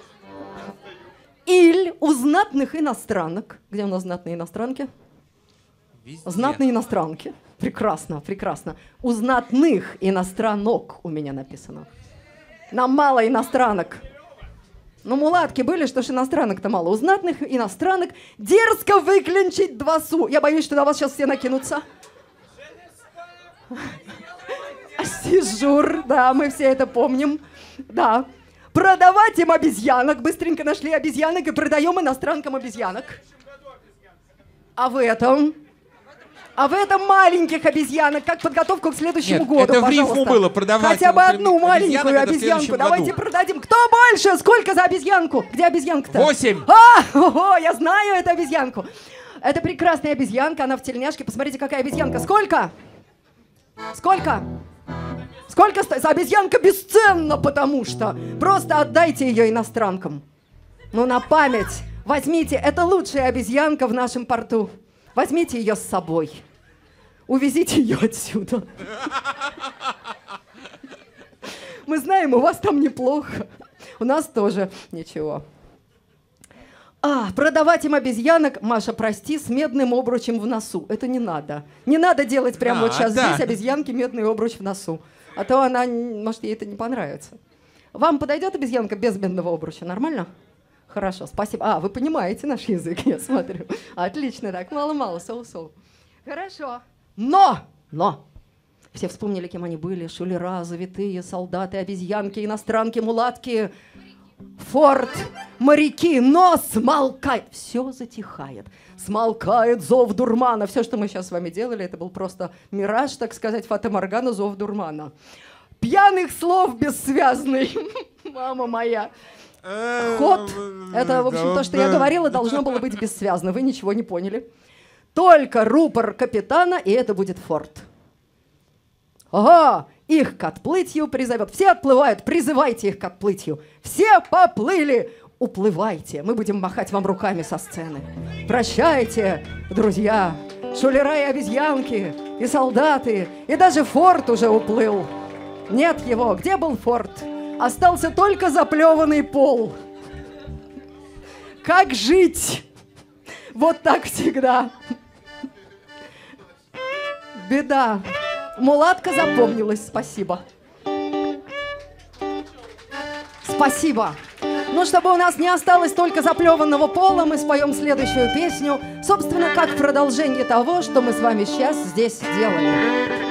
Иль у знатных иностранок. Где у нас знатные иностранки? Везде. Знатные иностранки. Прекрасно, прекрасно. У знатных иностранок у меня написано. Нам мало иностранок. Ну, мулатки были, что ж иностранок-то мало. У знатных иностранок дерзко выклинчить 2 су. Я боюсь, что на вас сейчас все накинутся. Сижур, да, мы все это помним. Да. Продавать им обезьянок. Быстренько нашли обезьянок и продаем иностранкам обезьянок. А в этом маленьких обезьянок, как подготовку к следующему году, это пожалуйста. в рифму было, продавать. Хотя бы одну маленькую обезьянку. Давайте продадим. Кто больше? Сколько за обезьянку? Где обезьянка-то? 8. Я знаю эту обезьянку. Это прекрасная обезьянка, она в тельняшке. Посмотрите, какая обезьянка. Сколько? Сколько? Сколько стоит? Обезьянка бесценна, потому что. Просто отдайте ее иностранкам. Ну, на память. Возьмите, это лучшая обезьянка в нашем порту. Возьмите ее с собой. Увезите ее отсюда. Мы знаем, у вас там неплохо. У нас тоже ничего. Продавать им обезьянок, Маша, прости, с медным обручем в носу. Это не надо. Не надо делать прямо вот сейчас здесь обезьянки медный обруч в носу. А то она, может, ей это не понравится. Вам подойдет обезьянка без медного обруча? Нормально? Хорошо, спасибо. Вы понимаете наш язык, я смотрю. Отлично, так, мало-мало, соу-соу. Хорошо. Но! Все вспомнили, кем они были. Шулера, завитые, солдаты, обезьянки, иностранки, мулатки, форт, моряки. Но смолкает. Все затихает. Смолкает зов дурмана. Все, что мы сейчас с вами делали, это был просто мираж, так сказать, фата-моргана, зов дурмана. Пьяных слов бессвязный. Мама моя. Ход. Это, в общем, то, что я говорила, должно было быть бессвязно. Вы ничего не поняли. Только рупор капитана, и это будет форт. Ага, их к отплытию призовет. Все отплывают, призывайте их к отплытию. Все поплыли, уплывайте. Мы будем махать вам руками со сцены. Прощайте, друзья, шулера и обезьянки, и солдаты, и даже форт уже уплыл. Нет его. Где был форт? Остался только заплеванный пол. Как жить? Вот так всегда. Беда. Мулатка запомнилась, спасибо. Спасибо. Ну, чтобы у нас не осталось только заплеванного пола, мы споем следующую песню, собственно, как продолжение того, что мы с вами сейчас здесь делаем.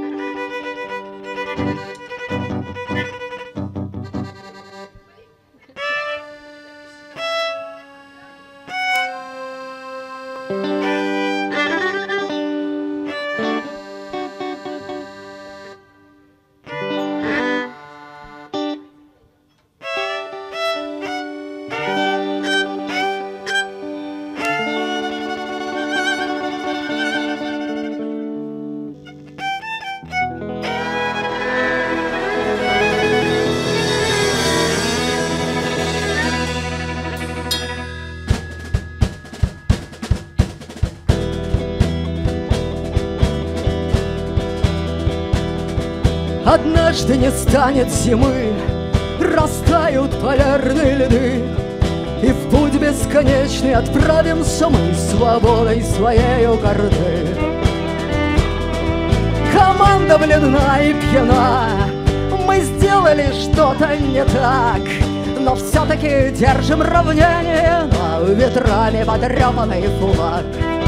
Однажды не станет зимы, растают полярные льды, и в путь бесконечный отправимся мы свободой своею горды. Команда бледна и пьяна, мы сделали что-то не так, но все-таки держим равнение на ветрами подрепанный флаг.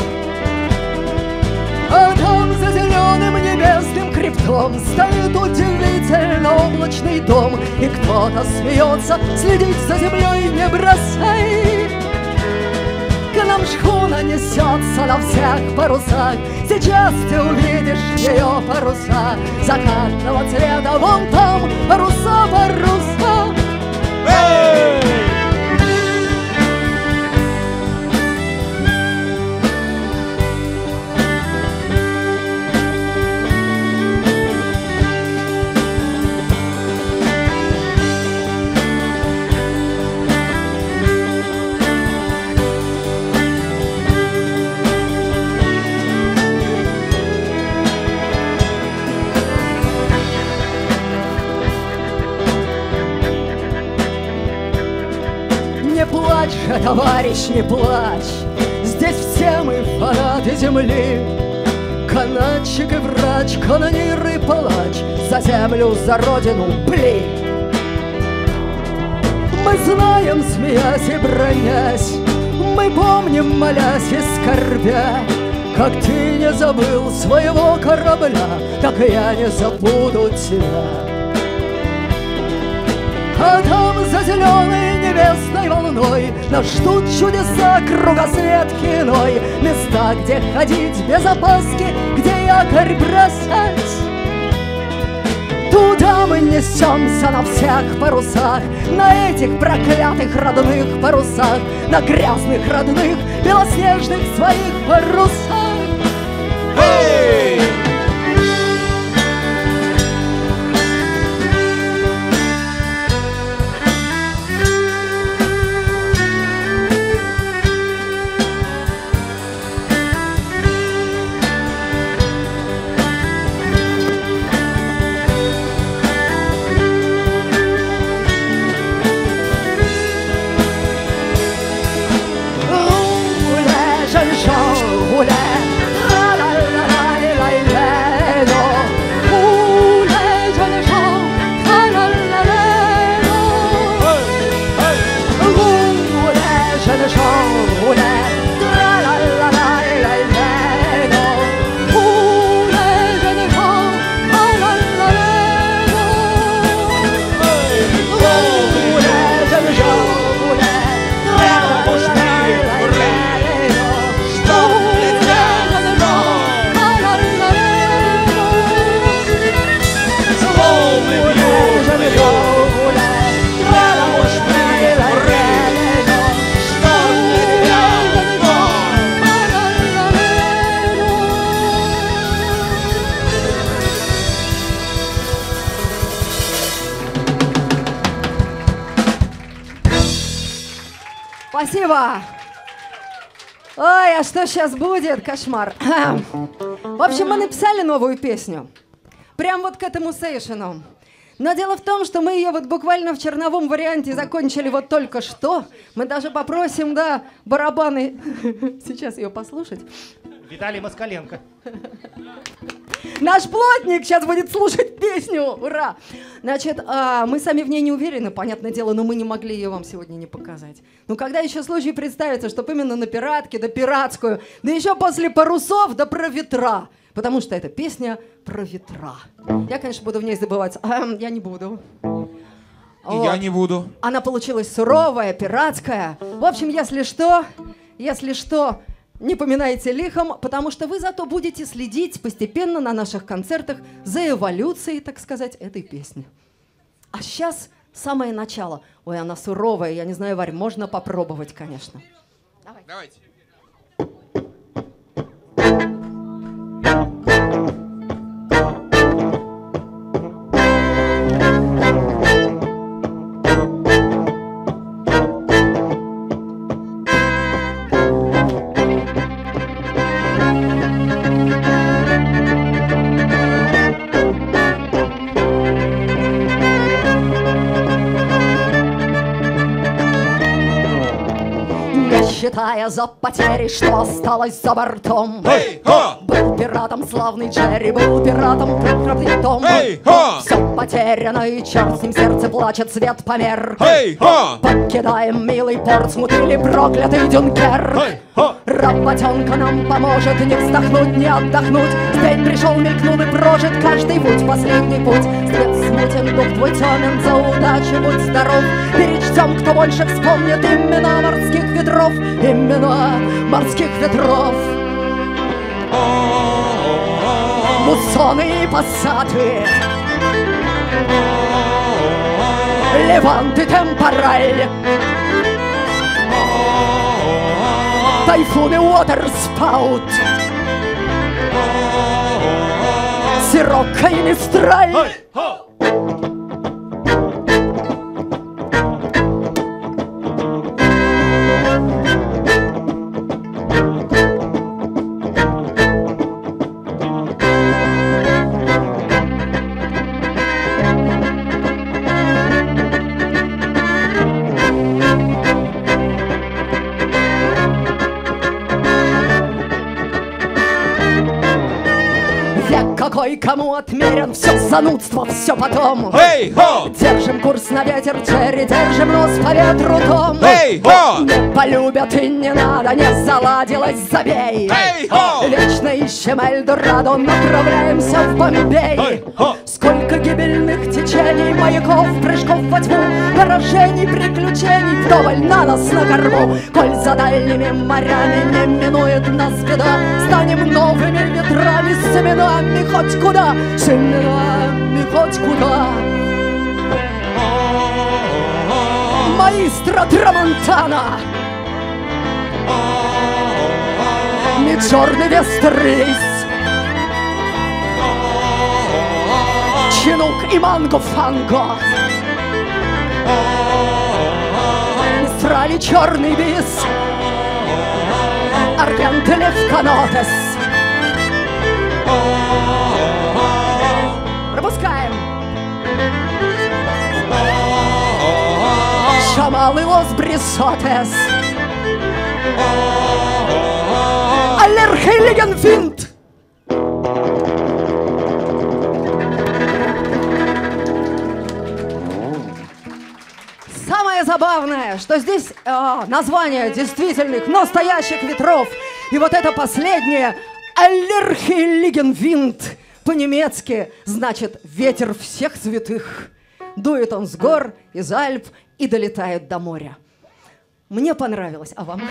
А там за зеленым небесным хребтом стоит удивительно облачный дом, и кто-то смеется, следить за землей не бросай. К нам шхуна несется на всех парусах, сейчас ты увидишь ее паруса закатного цвета, вон там паруса, паруса. Товарищ, не плачь, здесь все мы фанаты земли. Канатчик и врач, канонир и палач, за землю, за родину, пли. Мы знаем, смеясь и бронясь, мы помним, молясь и скорбя, как ты не забыл своего корабля, так и я не забуду тебя. А там за зеленой небесной волной нас ждут чудеса кругосветки иной, места, где ходить без опаски, где якорь бросать. Туда мы несемся на всех парусах, на этих проклятых родных парусах, на грязных родных белоснежных своих парусах. Спасибо. Ой, а что сейчас будет? Кошмар. В общем, мы написали новую песню. Прям вот к этому сейшену. Но дело в том, что мы ее вот буквально в черновом варианте закончили вот только что. Мы даже попросим, да, барабаны сейчас ее послушать. Виталий Москаленко. Наш плотник сейчас будет слушать песню. Ура! Значит, мы сами в ней не уверены, понятное дело, но мы не могли ее вам сегодня не показать. Ну, когда еще случай представится, чтоб именно на пиратке, да пиратскую, да еще после парусов, да про ветра. Потому что это песня про ветра. Я, конечно, буду в ней забывать. Я не буду. И я не буду. Она получилась суровая, пиратская. В общем, если что, не поминайте лихом, потому что вы зато будете следить постепенно на наших концертах за эволюцией, так сказать, этой песни. А сейчас самое начало. Ой, она суровая, я не знаю, Варь, можно попробовать, конечно. Давайте. Считая за потери, что осталось за бортом. Был пиратом славный Джерри, был пиратом проклятой Том. Все потеряно, и черт с ним, сердце плачет, свет померк. Покидаем милый Портсмут или проклятый Дюнкерк. Работенка нам поможет не вздохнуть, не отдохнуть. День пришел, мелькнул и прожит каждый путь, последний путь. Свет смутен, дух твой темен, за удачу будь здоров. Перечтем, кто больше вспомнит имена морских ветров. Имена морских ветров. Муссоны и пассаты, Левант и Темпораль, тайфуны Уотерспаут, Сирокко и Мистраль. Какой кому отмерен, все занудство, все потом. Держим курс на ветер, Джерри, держим нос по ветру, Том. Не полюбят и не надо, не заладилось, забей. Вечно ищем Эльдорадо, направляемся в Бомбей. Сколько гибельных течений, маяков, прыжков во тьму, поражений, приключений вдоволь на нас на корму. Коль за дальними морями не минует нас беда, станем новыми ветрами, с семенами хоть куда, семенами хоть куда. Маэстро Трамонтана, Миджорни Вестерис, Чинук и Манго Фанго, Мистрали Черный Бис, Аргенте Левканотес. Пропускаем. Шамал и Лос Брисотес, Аллерхейлиген Винт. Самое забавное, что здесь название действительных, настоящих ветров. И вот это последнее Аллерхейлиген Винт по-немецки значит ветер всех святых. Дует он с гор, из Альп и долетает до моря. Мне понравилось, а вам?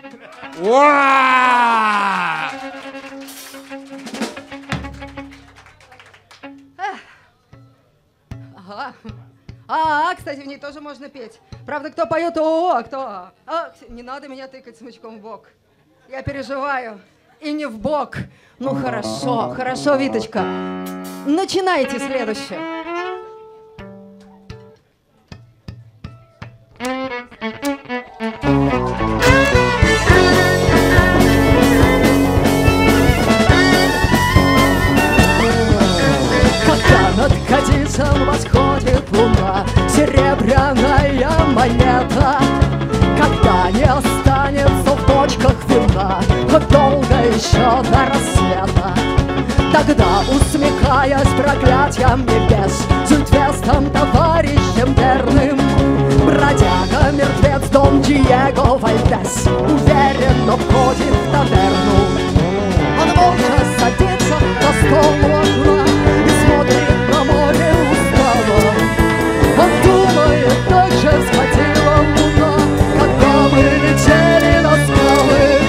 Ага. Кстати, в ней тоже можно петь. Правда, кто поет ООО, а кто... не надо меня тыкать смычком в бок. Я переживаю. И не в бок. Ну, хорошо, хорошо, Виточка. Начинайте следующее. планета, когда не останется в бочках вина, хоть долго еще до рассвета. Тогда, усмехаясь проклятием небес, Зюитвестом товарищем верным, бродяга, мертвец Дон Диего Вальдес уверенно входит в таверну. Он молча садится на стол у окна и смотрит на море устало. Он думает, так же схватила луна, когда мы летели на скалы.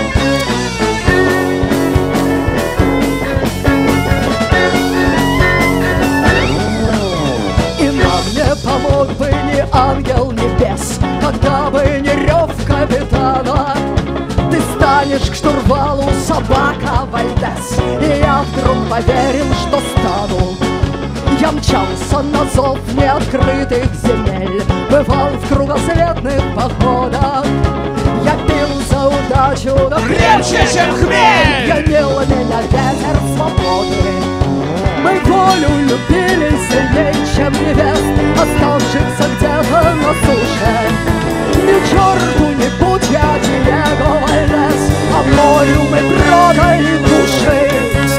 И нам не помог бы ни ангел небес, когда бы не рев капитана. Ты станешь к штурвалу, собака Вальдес, и я вдруг поверил, что стану. Я мчался на зов неоткрытых земель, бывал в кругосветных походах. Я пил за удачу, но Крепче, чем хмель! гонил меня ветер свободы. Мы волю любили сильней, чем невест, оставшихся где-то на суше. Ни черту не будь я Диего Вальдес, а мною мы продали души.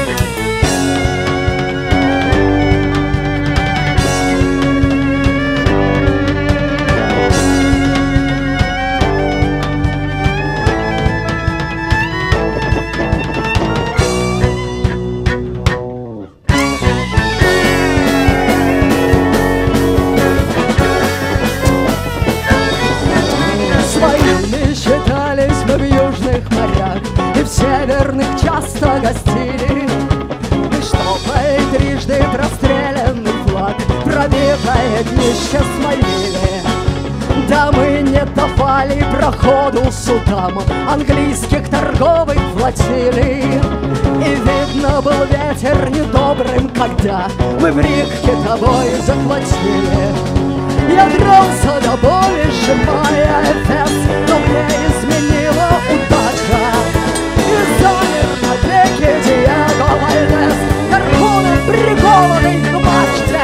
Считались мы в южных морях и в северных часто гостили. И штопай трижды простреленный флаг, пробитое днище смолили. Да мы не давали проходу судам английских торговых флотилий. И видно был ветер недобрым, когда мы в Ригке тобой захватили. Я дрался до боли, сжимая Эфес, но мне изменила удача. И замер навеки Диего Вальдес, гарпуны прикованный к мачте.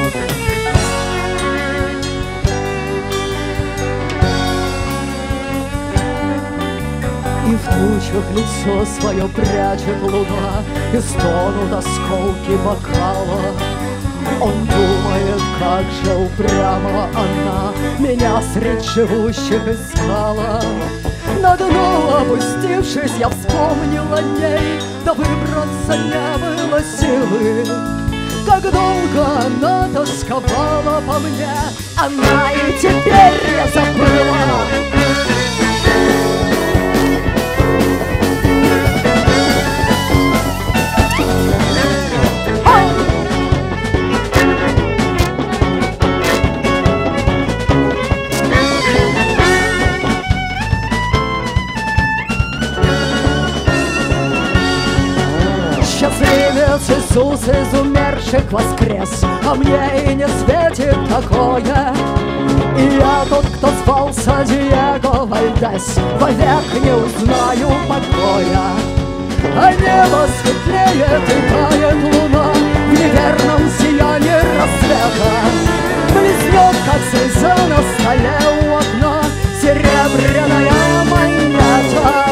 И в тучах лицо свое прячет луна, и стонут осколки бокала. Он думает, как же упрямо она меня средь живущих искала. На дно опустившись, я вспомнил о ней, да выбраться не было силы. Как долго она тосковала по мне, она и теперь не забыла. Счастливец Иисус из умерших воскрес, а мне и не светит такое. И я тот, кто звался Диего Вальдес, вовек не узнаю покоя. А небо светлеет и тает луна в неверном сиянии рассвета. Блеснет, как слеза на столе у окна, серебряная монета.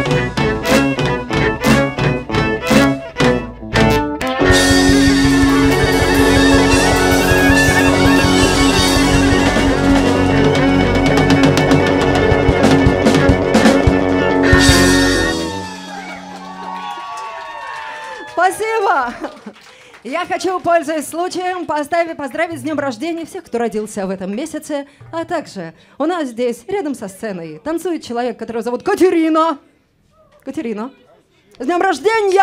Спасибо! Я хочу, пользуясь случаем, поздравить с днем рождения всех, кто родился в этом месяце. А также у нас здесь, рядом со сценой, танцует человек, которого зовут Катерина. Катерина. С днем рождения!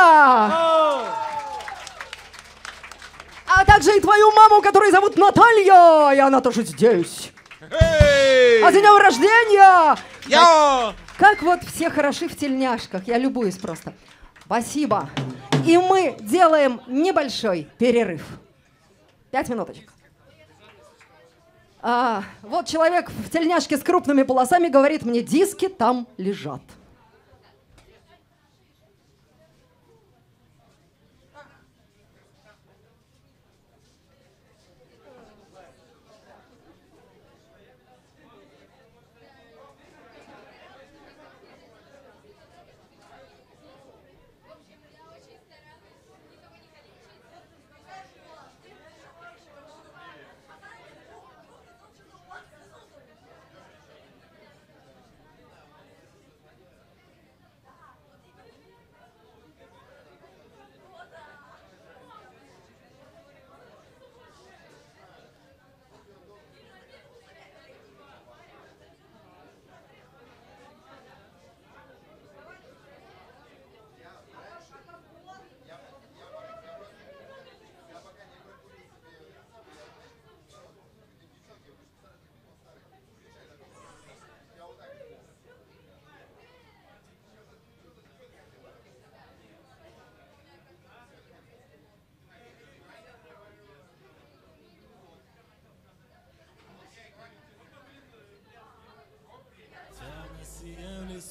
А также и твою маму, которую зовут Наталья, и она тоже здесь. А с днем рождения! Как вот все хороши в тельняшках, я любуюсь просто. Спасибо. И мы делаем небольшой перерыв. 5 минуточек. Вот человек в тельняшке с крупными полосами говорит мне, диски там лежат.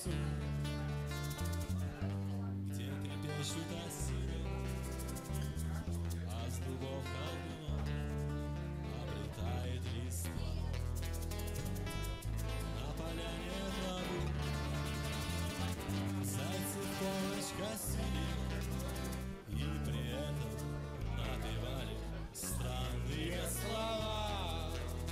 лесу, где трепещут осины, а с дубов колдуном облетает листва. На поляне траву зайцы в полночь косили и при этом напевали странные слова.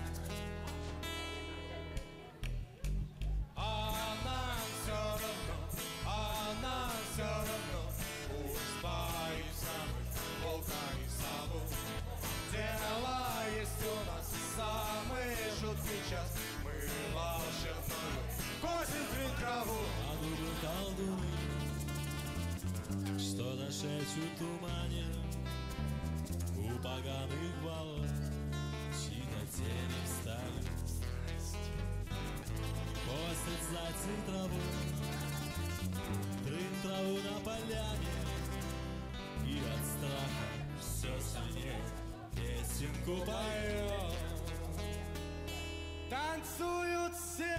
Нам все равно, пусть боится мы волка и сову. Дело есть у нас самый жуткий час, мы волшебную косим траву. А дубы колдуны что-то шепчут в тумане у поганых болот, чьи-то тени встали. Косят зайцы траву, трын траву на поляне, и от страха все сильнее песенку поет. Танцуют все,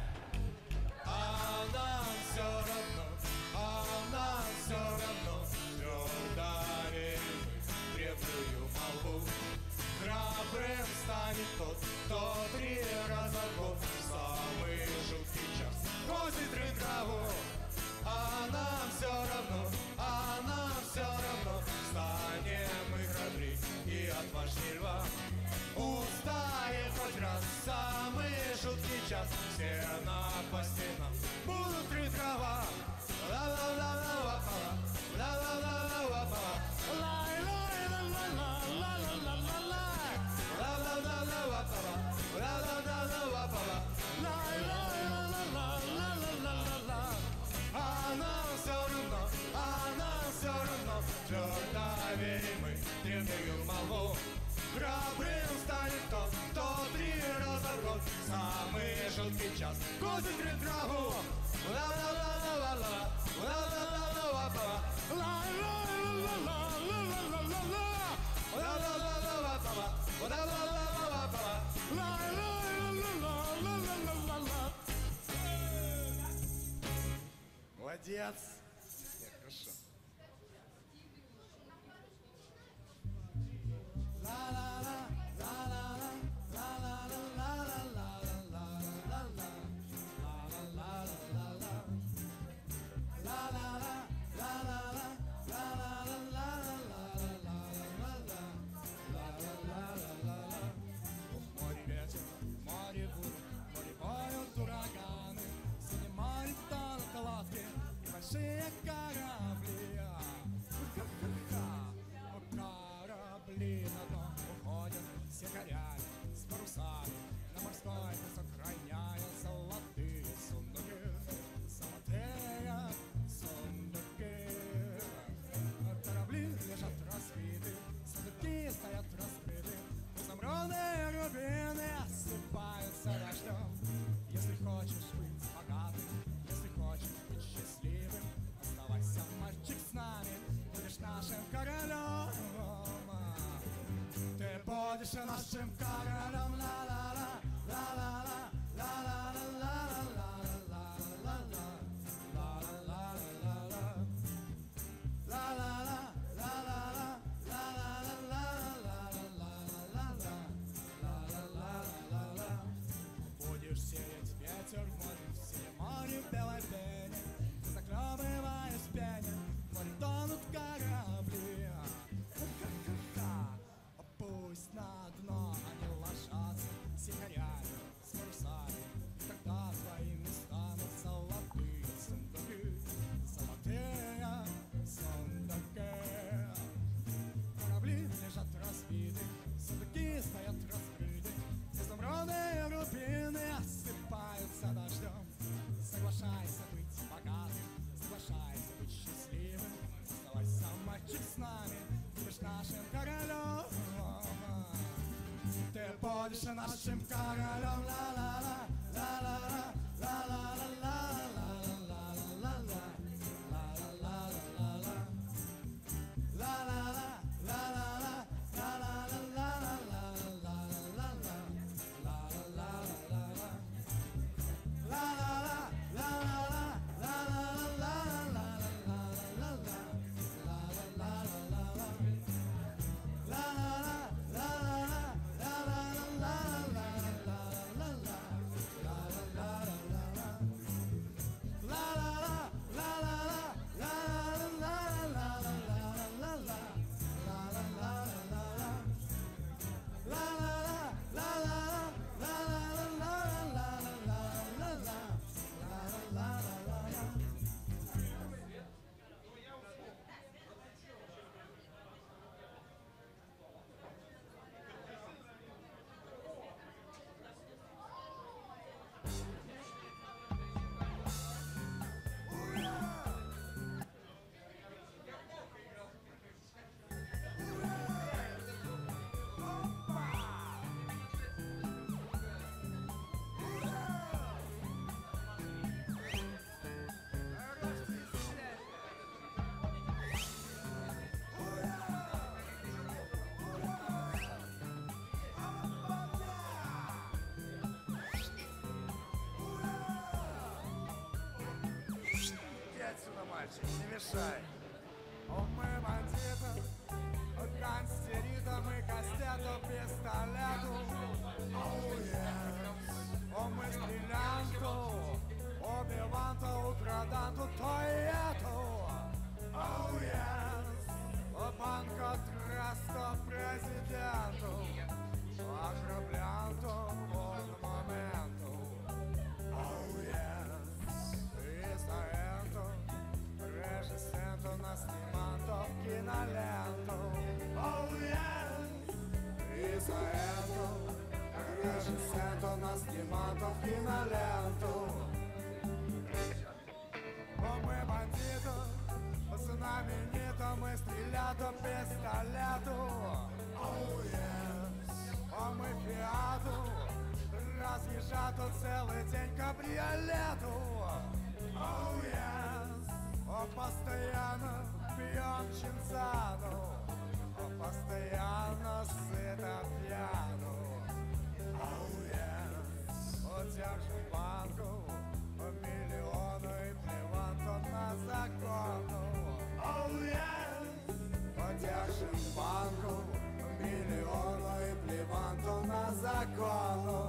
а нам все равно, а нам все равно. Твердо верим мы древнюю молву. Храбрым станет тот, кто 3 раза в год в самый жуткий час косит трын траву. А нам все равно, а нам все равно. Станем мы храбрей и отважней льва. Устанет хоть раз в самый жуткий час, все на по стенам будут трын трава. Ла-ла-ла-ла-ла-ла, ла-ла-ла-ла-ла-ла, ла-ла-ла-ла-ла-ла-ла-ла, ла-ла-ла-ла-ла-ла-ла, ла-ла-ла-ла-ла-ла-ла. А нам все равно, а нам все равно. Твердо верим мы древнюю молву. Храбрым станет тот, кто 3 раза в год в самый жуткий час косит трын траву. Ла-ла-ла-ла-ла-ла, ла-ла-ла-ла-ла-ла, молодец! Нет, хорошо. Море ветер, море бурь, море поют ураганы, синее море тонут лодки и большие корабли. Ха-ха-ха, корабли на дно уходят с якорями, с парусами, на морской песок роняют золотые сундуки, золотые сундуки. Корабли лежат разбиты, сундуки стоят раскрыты, изумрудные рубины осыпаются дождем. Если хочешь быть богатым, если хочешь быть счастливым, оставайся, мальчик, с нами, будешь нашим королем. Ты будешь нашим королем. Ла-ла-ла, ла-ла-ла, ла-ла-ла-ла-ла-ла-ла-ла-ла-ла. Будешь сеять ветер в море, в синем море в белой пене, заклевываясь в пене, в море тонут корабли. Ха-ха-ха-ха. Пусть на дно они ложатся с якорями, с парусами, тогда твоими станут золотые сундуки, золотые сундуки. Корабли лежат разбиты, сундуки стоят раскрыты, изумрудные рубины осыпаются дождем. Соглашайся быть богатым, соглашайся быть счастливым, оставайся, мальчик, с нами, будешь нашим королем. Ты будешь нашим королем. Ла-ла-ла, ла-ла-ла, ла-ла-ла-ла-ла-ла-ла-ла-ла. Ла-ла-ла, мешай. Мы бандиты, гангстеритам и кастету, пистолету. Мы стрелянту, убиванту, украданту, то и эту. Банка траста президенту, ограблянту, он моменту. И за это режиссенту нас сниманту в киноленту. И за это режиссенту нас сниманту в киноленту. Мы бандиты, знаменито, мы стреляту, пистолету. Мы фиату, разъезжату целый день кабриолету. Постоянно пьем чинзану, постоянно сыто пьяну. Держим банку, миллионы и плеванту на закону. Держим банку, миллионы и плеванту на закону.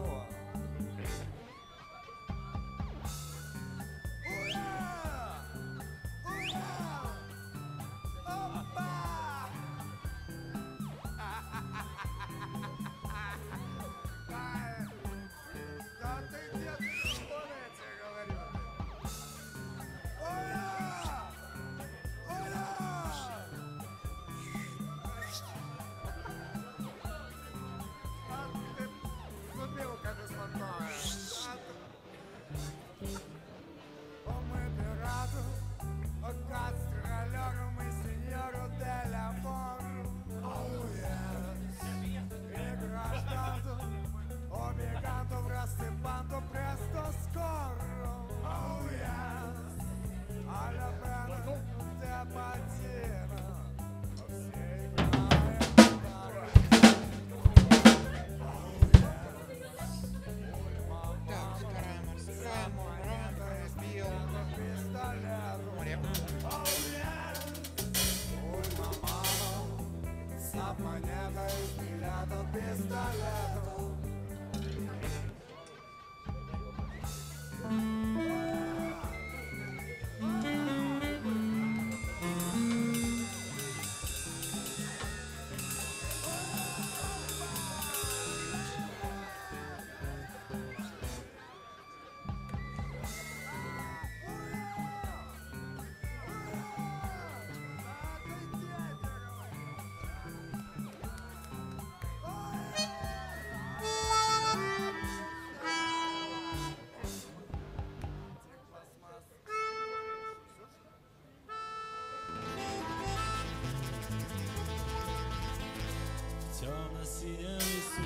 Темно-синем лесу,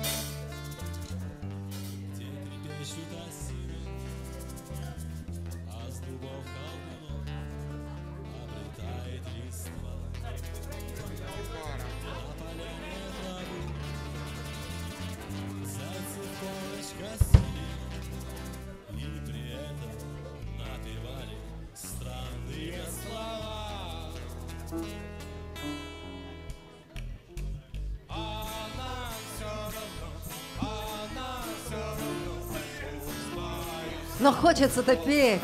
где трепещут осины, а с дубов колдунов обретает листва. На поляне траву за цветочек косили, и при этом напевали странные слова. Но хочется-то петь.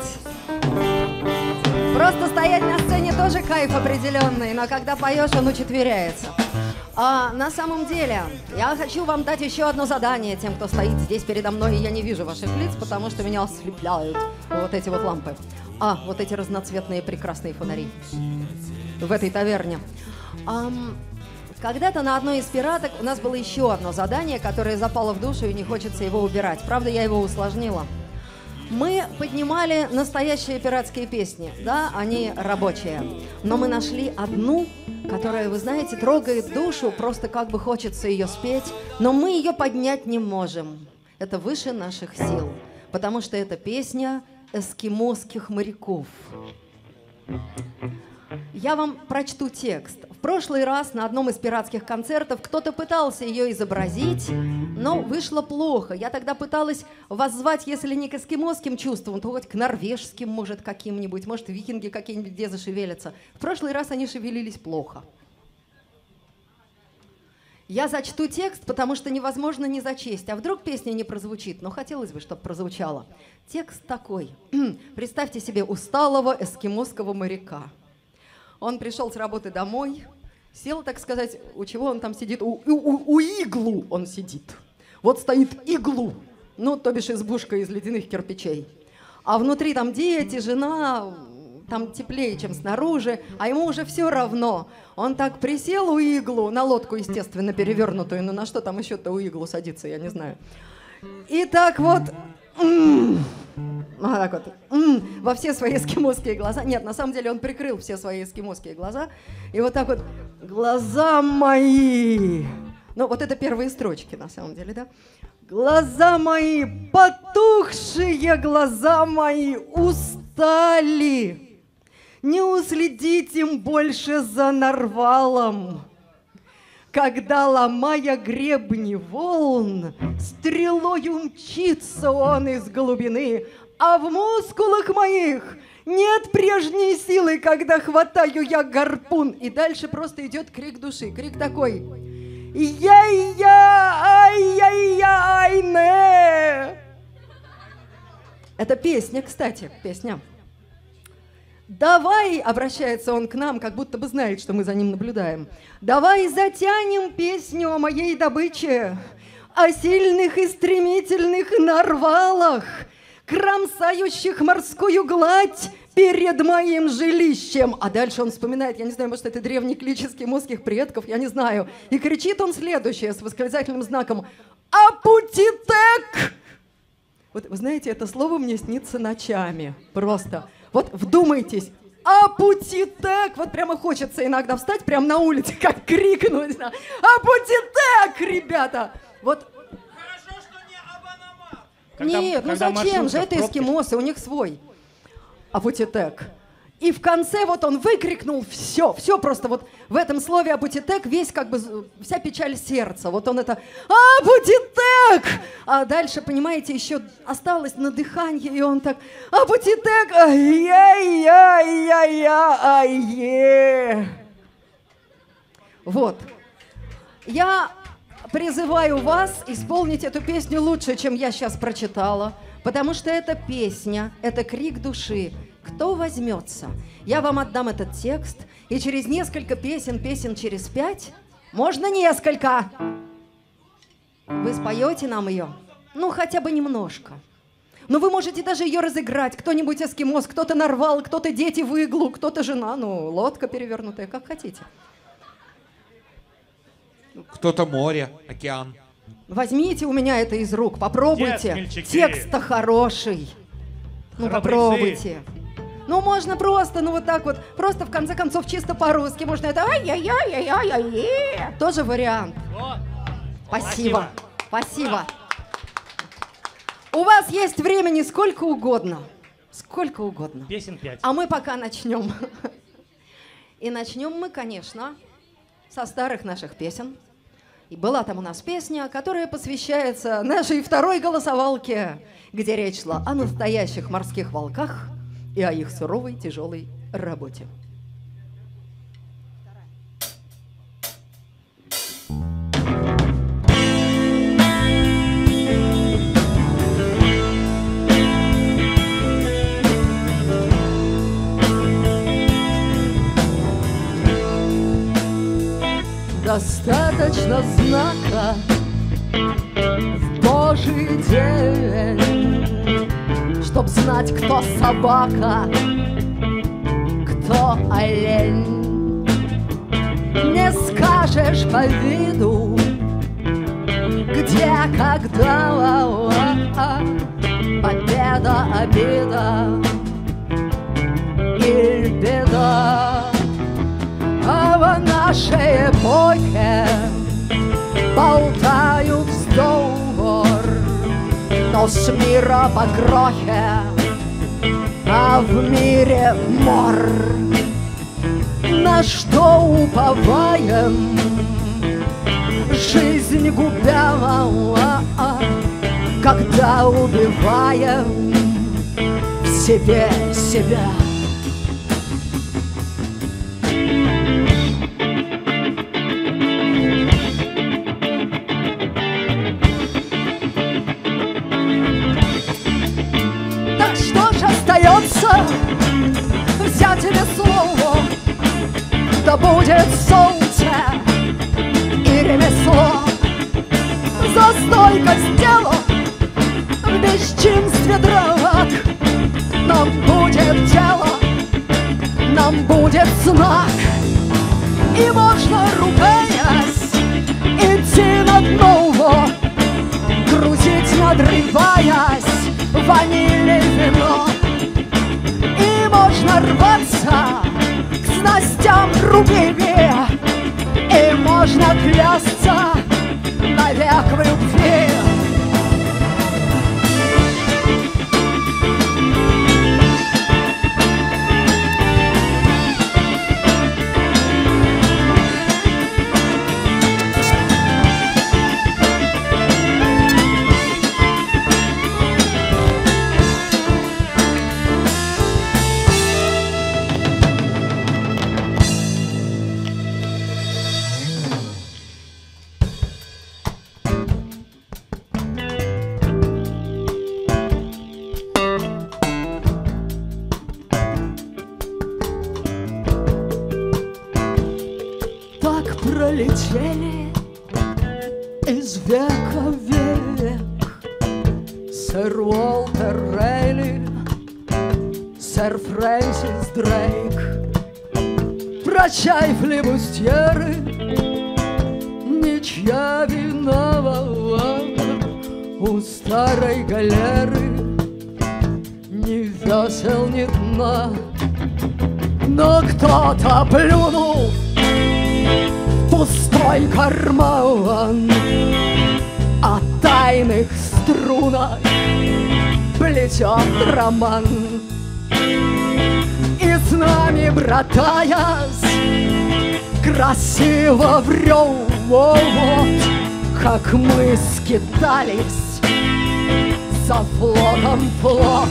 Просто стоять на сцене тоже кайф определенный, но когда поешь, он учетверяется. А на самом деле, я хочу вам дать еще одно задание тем, кто стоит здесь передо мной, и я не вижу ваших лиц, потому что меня ослепляют вот эти вот лампы. Вот эти разноцветные прекрасные фонари в этой таверне. Когда-то на одной из пираток у нас было еще одно задание, которое запало в душу, и не хочется его убирать. Правда, я его усложнила. Мы поднимали настоящие пиратские песни, да, они рабочие. Но мы нашли одну, которая, вы знаете, трогает душу, просто как бы хочется ее спеть, но мы ее поднять не можем. Это выше наших сил, потому что это песня эскимосских моряков. Я вам прочту текст. В прошлый раз на одном из пиратских концертов кто-то пытался ее изобразить, но вышло плохо. Я тогда пыталась воззвать, если не к эскимосским чувствам, то хоть к норвежским, может, каким-нибудь, может, викинги какие-нибудь где зашевелятся. В прошлый раз они шевелились плохо. Я зачту текст, потому что невозможно не зачесть. А вдруг песня не прозвучит? Но хотелось бы, чтобы прозвучала. Текст такой. Представьте себе усталого эскимосского моряка. Он пришел с работы домой, сел, так сказать, у чего он там сидит? У иглу он сидит. Вот стоит иглу, ну, то бишь избушка из ледяных кирпичей. А внутри там дети, жена, там теплее, чем снаружи, а ему уже все равно. Он так присел у иглу, на лодку, естественно, перевернутую, но на что там еще-то у иглу садиться, я не знаю. И так вот... Вот так вот, во все свои эскимосские глаза. Нет, на самом деле он прикрыл все свои эскимосские глаза. И вот так вот, глаза мои. Ну, вот это первые строчки, на самом деле, да? Глаза мои, потухшие глаза мои, устали. Не уследить им больше за нарвалом. Когда, ломая гребни волн, стрелою мчится он из глубины, а в мускулах моих нет прежней силы, когда хватаю я гарпун. И дальше просто идет крик души. Крик такой. Я-я-ай-я-я-ай-не. Это песня, кстати, песня. Давай, обращается он к нам, как будто бы знает, что мы за ним наблюдаем. Давай затянем песню о моей добыче, о сильных и стремительных нарвалах, кромсающих морскую гладь перед моим жилищем. А дальше он вспоминает, я не знаю, может, это древний клич эскимосских предков, я не знаю. И кричит он следующее с восклицательным знаком «Апутитек!». Вот вы знаете, это слово мне снится ночами, просто. Вот вдумайтесь, апутитек, вот прямо хочется иногда встать прямо на улице, как крикнуть, апутитек, ребята, вот. Хорошо, что не абономат. Нет, ну зачем же, это эскимосы, у них свой апутитек. И в конце вот он выкрикнул все просто вот в этом слове апутитек весь как бы вся печаль сердца. Вот он это апутитек! А дальше, понимаете, еще осталось на дыхании, и он так апутитек! Ай-яй-яй-яй-яй-яй! Вот. Я призываю вас исполнить эту песню лучше, чем я сейчас прочитала, потому что это песня, это крик души. Кто возьмется? Я вам отдам этот текст, и через несколько песен через 5, можно несколько, вы споете нам ее? Ну, хотя бы немножко. Ну, вы можете даже ее разыграть. Кто-нибудь эскимос, кто-то нарвал, кто-то дети в иглу, кто-то жена, ну, лодка перевернутая, как хотите. Кто-то море, океан. Возьмите у меня это из рук, попробуйте. Текст-то хороший. Ну, Храбрецы. попробуйте. Ну, можно просто, ну, вот так вот, просто в конце концов чисто по-русски. Можно это ай-яй-яй-яй-яй-яй. Тоже вариант. Вот. Спасибо. Спасибо. У вас есть времени сколько угодно. Сколько угодно. Песен 5. А мы пока начнем. И начнем мы, конечно, со старых наших песен. И была там у нас песня, которая посвящается нашей второй голосовалке, где речь шла о настоящих морских волках и о их суровой тяжелой работе. Достаточно знака в Божий день, чтоб знать, кто собака, кто олень. Не скажешь по виду, где, когда, победа, обида или беда. А в нашей эпохе болтают вздор, но с мира по крохе, а в мире мор. на что уповаем, жизнь губя, когда убиваем в себе себя. Так что ж остается взять весло, да будет солнце и ремесло. За стойкость дела в бесчинстве драк нам будет дело, нам будет знак. И можно, ругаясь, идти на дно, грузить, надрываясь, ваниль и вино. И можно рваться к снастям рубили, и можно клясться навек в любви. Пролетели из века в век сэр Уолтер Рейли, сэр Фрэнсис Дрейк. Прощай, флибустьеры, ничья виновата у старой галеры, ни весел, ни дна. Но кто-то плюнул пустой карман, о тайных струнах плетет роман. И с нами, братаясь, красиво врем, вот как мы скитались за флотом флот,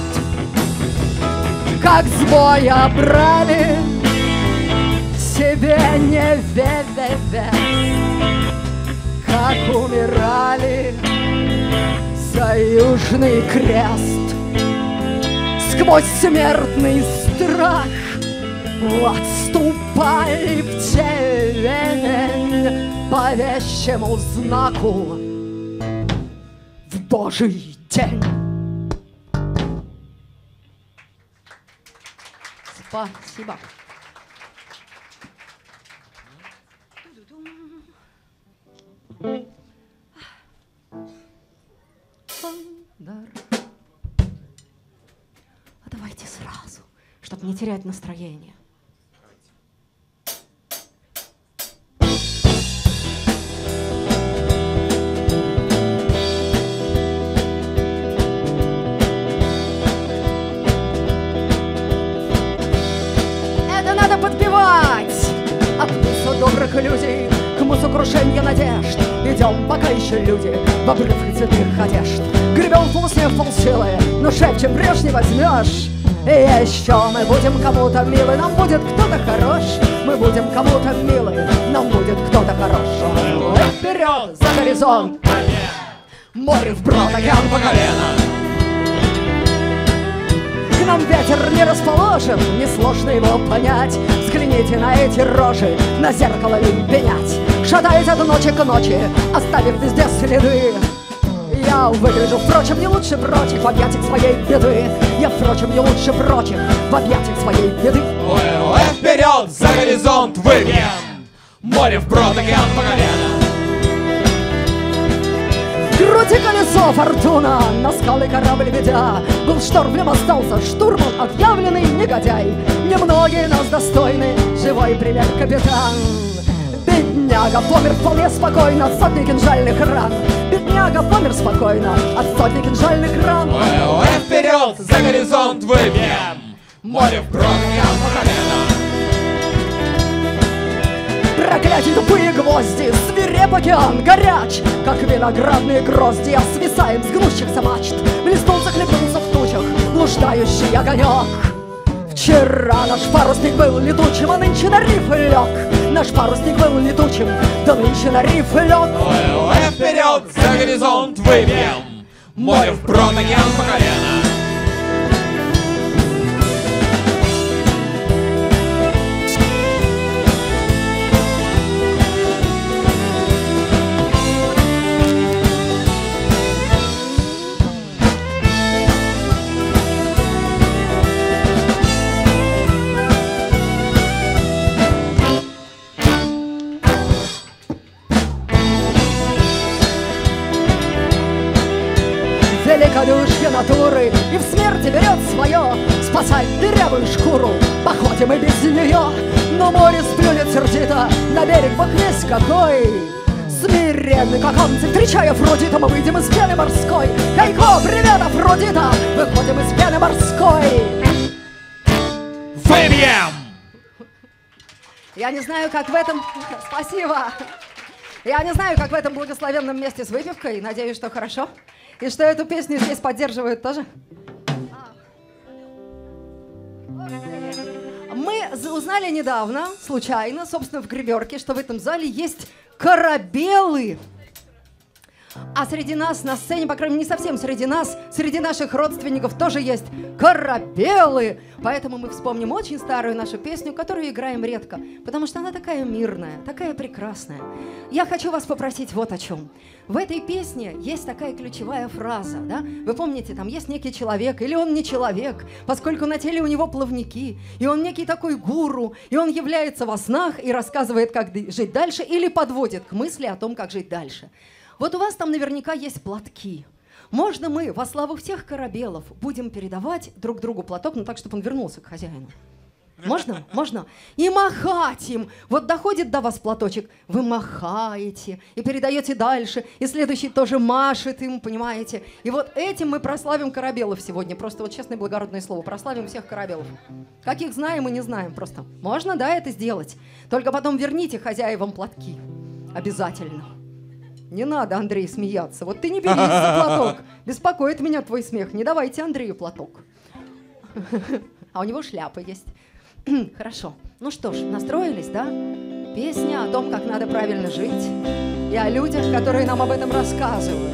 как с боя брали себе не весть, как умирали за Южный Крест. Сквозь смертный страх отступали в тень по вещему знаку в Божий день. Спасибо. А давайте сразу, чтобы не терять настроение. Это надо подпевать от вкуса добрых людей к мусу крушенья надежд. Идем, пока еще люди в обрывке цветных одежд. Гребем полусне в полсилы, но шепчем прежде возьмешь. И еще мы будем кому-то милы, нам будет кто-то хорош. Мы будем кому-то милы, нам будет кто-то хорош. Вперед, за горизонт, море вброд, океан по колено. К нам ветер не расположен, несложно его понять. Взгляните на эти рожи, на зеркало им пенять. Шатаясь от ночи к ночи, оставив везде следы. Я выгляжу, впрочем, не лучше прочих в объятиях своей беды. Я, впрочем, не лучше прочих в объятиях своей беды. Ой, вперед, за горизонт выпьем, море вброд, океан по колено. В груди колесо фортуна, на скалы корабль ведя. Был шторм, в нем остался штурман, отъявленный негодяй. Немногие нас достойны, живой пример капитан. Бедняга помер вполне спокойно от сотни кинжальных ран. Бедняга помер спокойно от сотни кинжальных ран. Ой, вперед, за горизонт выпьем, море вброд, океан по колено. Эти тупые гвозди, свиреп океан горяч, как виноградные грозди, свисаем с гнущихся мачт. Блеснул, захлебнулся в тучах блуждающий огонек. Вчера наш парусник был летучим, а нынче на риф лег. Наш парусник был летучим, да нынче на риф лег. Ой, вперед, за горизонт выпьем, море вброд, океан по колено. Великодушие натуры и в смерти берет свое. Спасать дырявую шкуру, походим и без нее. Но море сплюнет сердито, на берег бог весь какой. Смиренный, как он, встречая Афродита, мы выйдем из пены морской. Хей-хо, привет, Афродита, выходим из пены морской. Выпьем! Я не знаю, как в этом... Спасибо! Я не знаю, как в этом благословенном месте с выпивкой. Надеюсь, что хорошо. И что эту песню здесь поддерживают тоже. Мы узнали недавно, случайно, собственно, в гримерке, что в этом зале есть корабелы. А среди нас на сцене, по крайней мере, не совсем среди нас, среди наших родственников тоже есть корабелы. Поэтому мы вспомним очень старую нашу песню, которую играем редко, потому что она такая мирная, такая прекрасная. Я хочу вас попросить вот о чем. В этой песне есть такая ключевая фраза, да? Вы помните, там есть некий человек, или он не человек, поскольку на теле у него плавники, и он некий такой гуру, и он является во снах и рассказывает, как жить дальше, или подводит к мысли о том, как жить дальше. Вот у вас там наверняка есть платки. Можно мы во славу всех корабелов будем передавать друг другу платок, ну так, чтобы он вернулся к хозяину? Можно? Можно. И махать им. Вот доходит до вас платочек, вы махаете и передаете дальше, и следующий тоже машет им, понимаете? И вот этим мы прославим корабелов сегодня. Просто вот честное благородное слово. Прославим всех корабелов. Каких знаем и не знаем просто. Можно, да, это сделать. Только потом верните хозяевам платки. Обязательно. Не надо, Андрей, смеяться. Вот ты не берись за платок. Беспокоит меня твой смех. Не давайте Андрею платок. А у него шляпа есть. Хорошо. Ну что ж, настроились, да? Песня о том, как надо правильно жить. И о людях, которые нам об этом рассказывают.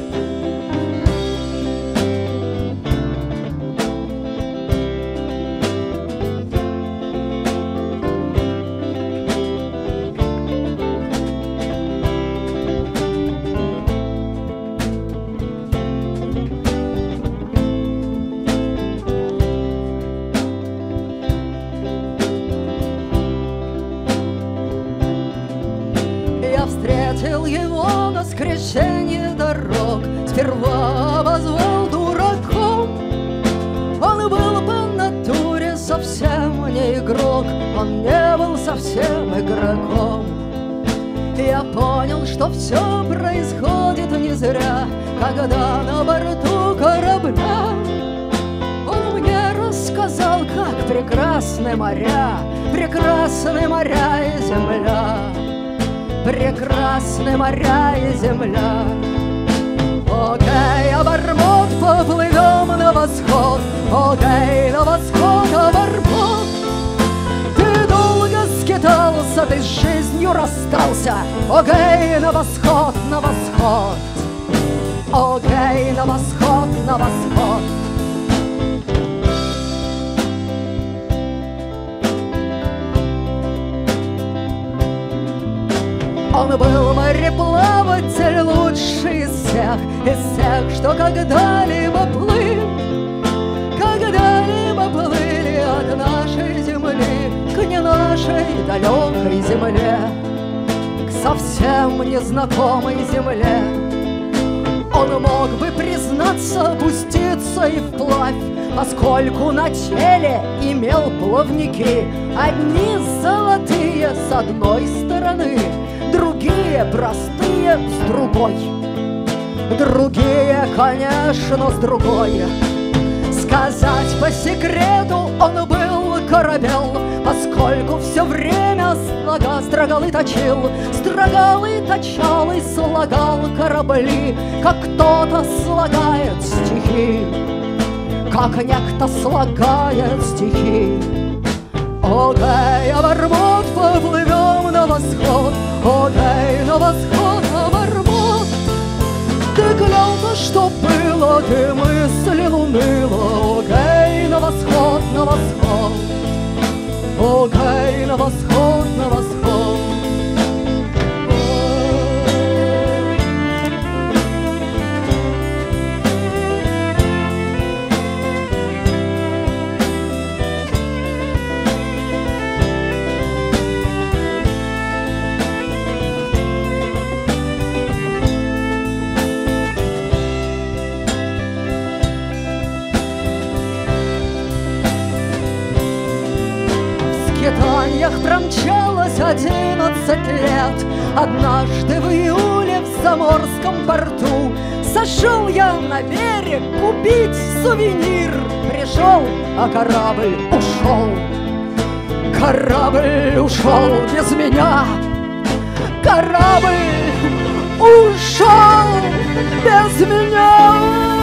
Встретил его на скрещении дорог, сперва обозвал дураком. Он был по натуре совсем не игрок, он не был совсем игроком. Я понял, что все происходит не зря, когда на борту корабля он мне рассказал, как прекрасны моря и земля. Прекрасны моря и земля. Окей, обормот, поплывем на восход. Окей, на восход, обормот. Ты долго скитался, ты с жизнью расстался. Окей, на восход, на восход. Окей, на восход, на восход. Он был мореплаватель лучший из всех, что когда-либо плыли от нашей земли к не нашей далекой земле, к совсем незнакомой земле. Он мог бы признаться, пуститься и вплавь, поскольку на теле имел плавники, одни золотые с одной стороны, другие простые с другой, другие, конечно, с другой. Сказать по секрету, он был корабел, поскольку все время строго строгал и точил, строгал и точал и слагал корабли, как кто-то слагает стихи, как некто слагает стихи. Окей, обормот, поплывем на восход, окей, на восход, обормот. Ты глянь, что было, ты мыслил уныло, окей, на восход, на восход, окей, на восход, на восход. В скитаниях промчалось 11 лет. Однажды в июле в заморском порту сошел я на берег купить сувенир. Пришел, а корабль ушел. Корабль ушел без меня. Корабль ушел без меня.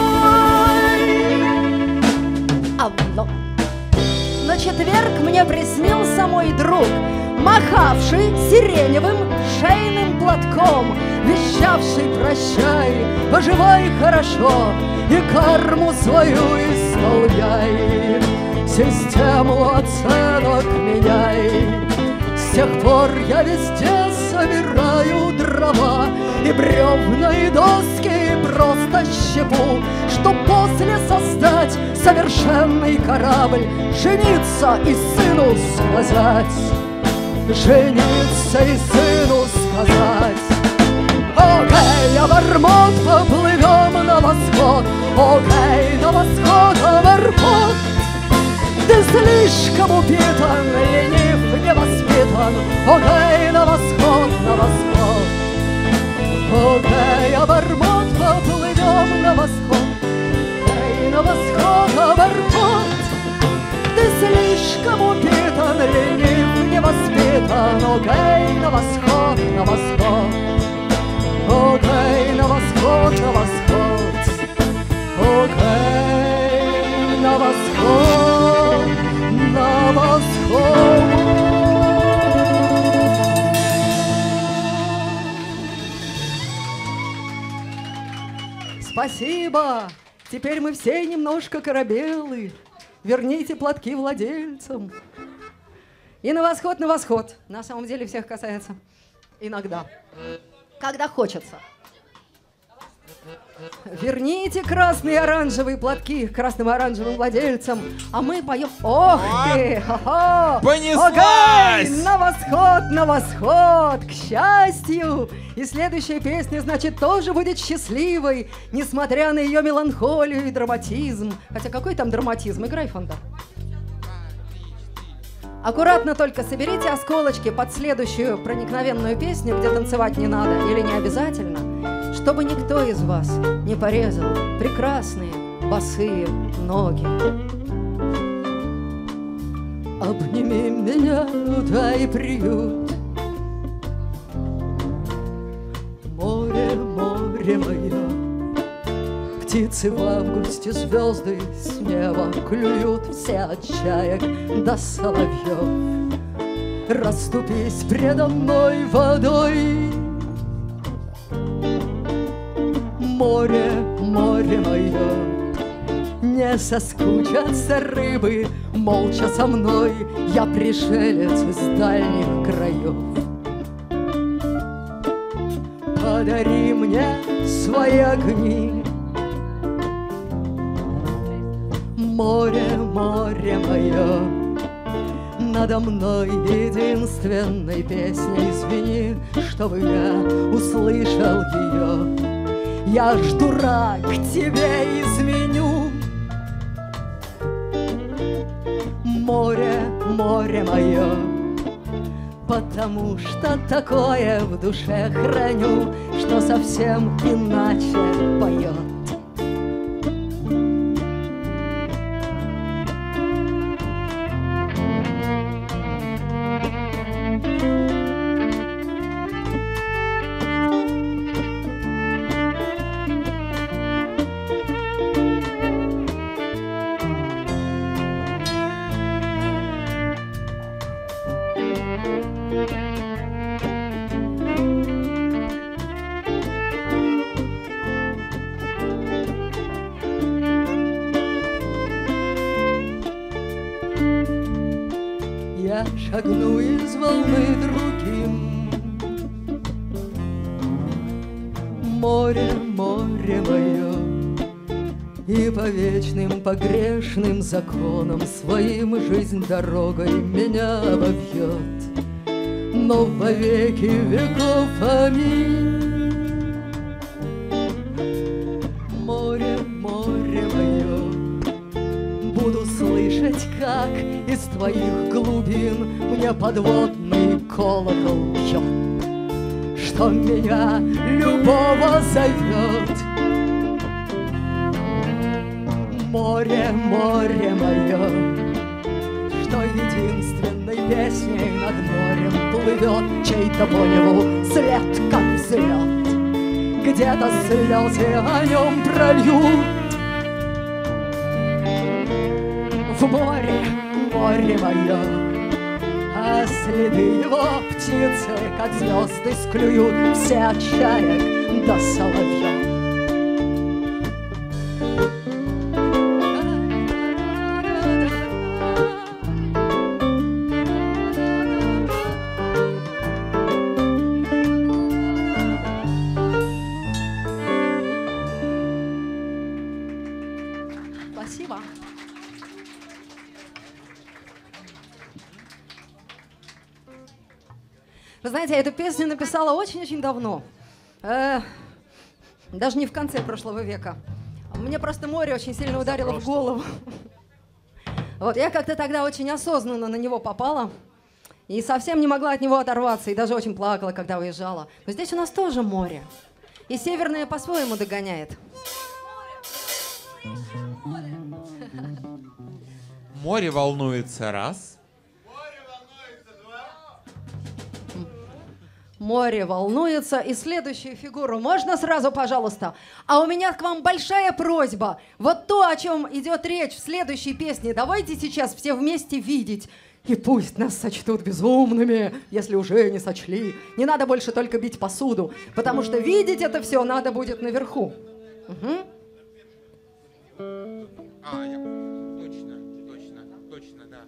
На четверг мне приснился мой друг, махавший сиреневым шейным платком, вещавший прощай, поживай хорошо и карму свою исполняй, систему оценок меняй. С тех пор я везде собираю дрова и бревна, и доски, и просто щепу, чтоб после создать совершенный корабль, жениться и сыну сказать, жениться и сыну сказать. Окей, обормот, поплывем на восход, окей, на восход, обормот. Ты слишком упитан, ленив, невоспитан, окей, на восход, на восход. Окей, обормот, поплывем на восход, окей, на восход, обормот. Ты слишком упитан, ленив, невоспитан, окей, на восход, на восход. Окей, на восход, на восход. Окей, на восход, на восход. Спасибо! Теперь мы все немножко корабелы. Верните платки владельцам. И на восход, на восход. На самом деле всех касается иногда. Когда хочется. Верните красные и оранжевые платки красным и оранжевым владельцам, а мы поем. Ох ты! Хо-хо! Понеслась! Окей, на восход, на восход! К счастью! И следующая песня, значит, тоже будет счастливой, несмотря на ее меланхолию и драматизм. Хотя какой там драматизм? Играй, Фонда. Аккуратно только соберите осколочки под следующую проникновенную песню, где танцевать не надо или не обязательно, чтобы никто из вас не порезал прекрасные босые ноги. Обними меня, дай приют. Море, море мое, птицы в августе, звезды с неба клюют, все от чаек до соловьев. Расступись предо мной водой. Море, море мое, не соскучатся рыбы, молча со мной, я пришелец из дальних краев. Подари мне свои огни. Море, море мое, надо мной единственной песней звенит, чтобы я услышал ее. Я ж дурак, тебе изменю. Море, море мое, потому что такое в душе храню, что совсем иначе поет. я шагну из волны другим. Море, море мое, и по вечным, по грешным законам своим жизнь дорогой меня обовьет. Но во веки веков аминь. Море, море мое, буду слышать, как из твоих глубин мне подводный колокол бьет, что меня любого зовет. Море, море мое, что единственной песней над морем плывет чей-то по небу след, как взлет. Где-то слезы о нем прольют. В море, море мое, а следы его птицы, как звезды, склюют все от чаек до соловьев. Спасибо. Вы знаете, я эту песню написала очень-очень давно. Даже не в конце прошлого века. Мне просто море очень сильно ударило в голову. Вот, я как-то тогда очень осознанно на него попала. И совсем не могла от него оторваться. И даже очень плакала, когда уезжала. Но здесь у нас тоже море. И северное по-своему догоняет. Море волнуется раз. Море волнуется. И следующую фигуру можно сразу, пожалуйста? А у меня к вам большая просьба. Вот то, о чем идет речь в следующей песне, давайте сейчас все вместе видеть. И пусть нас сочтут безумными, если уже не сочли. Не надо больше только бить посуду, потому что видеть это все надо будет наверху. Угу. Точно, да.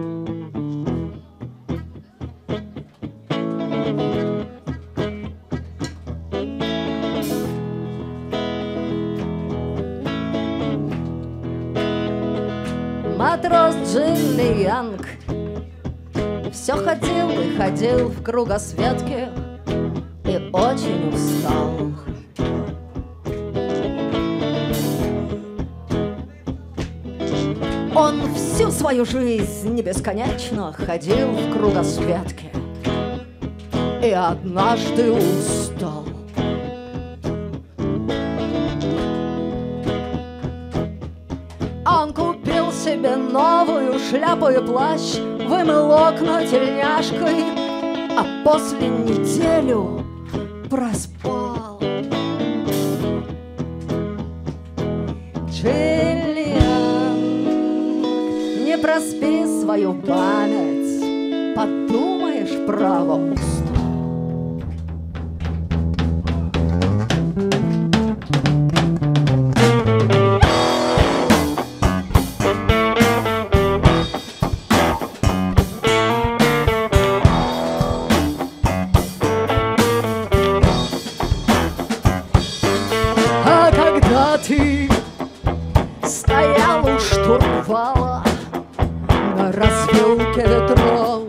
Матрос Джилли Янг все ходил и ходил в кругосветке и очень устал. Он всю свою жизнь бесконечно ходил в кругосветке и однажды устал. Он купил себе новую шляпу и плащ, вымыл окна тельняшкой, а после неделю проспал. Джиллиан, не проспи свою память, подумаешь, право устал. Ты стоял у штурвала на развилке ветров.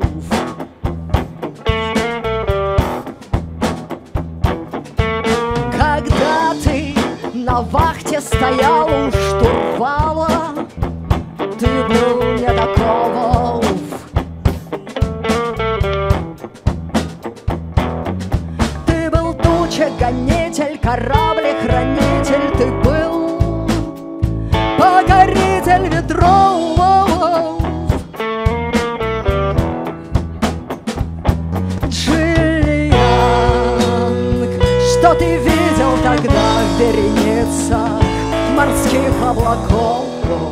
Когда ты на вахте стоял у штурвала, ты был не таков. Ты был туча-гонитель, корабль-хранитель, ты был покоритель ветров. Джиллиан, что ты видел тогда в вереницах морских облаков?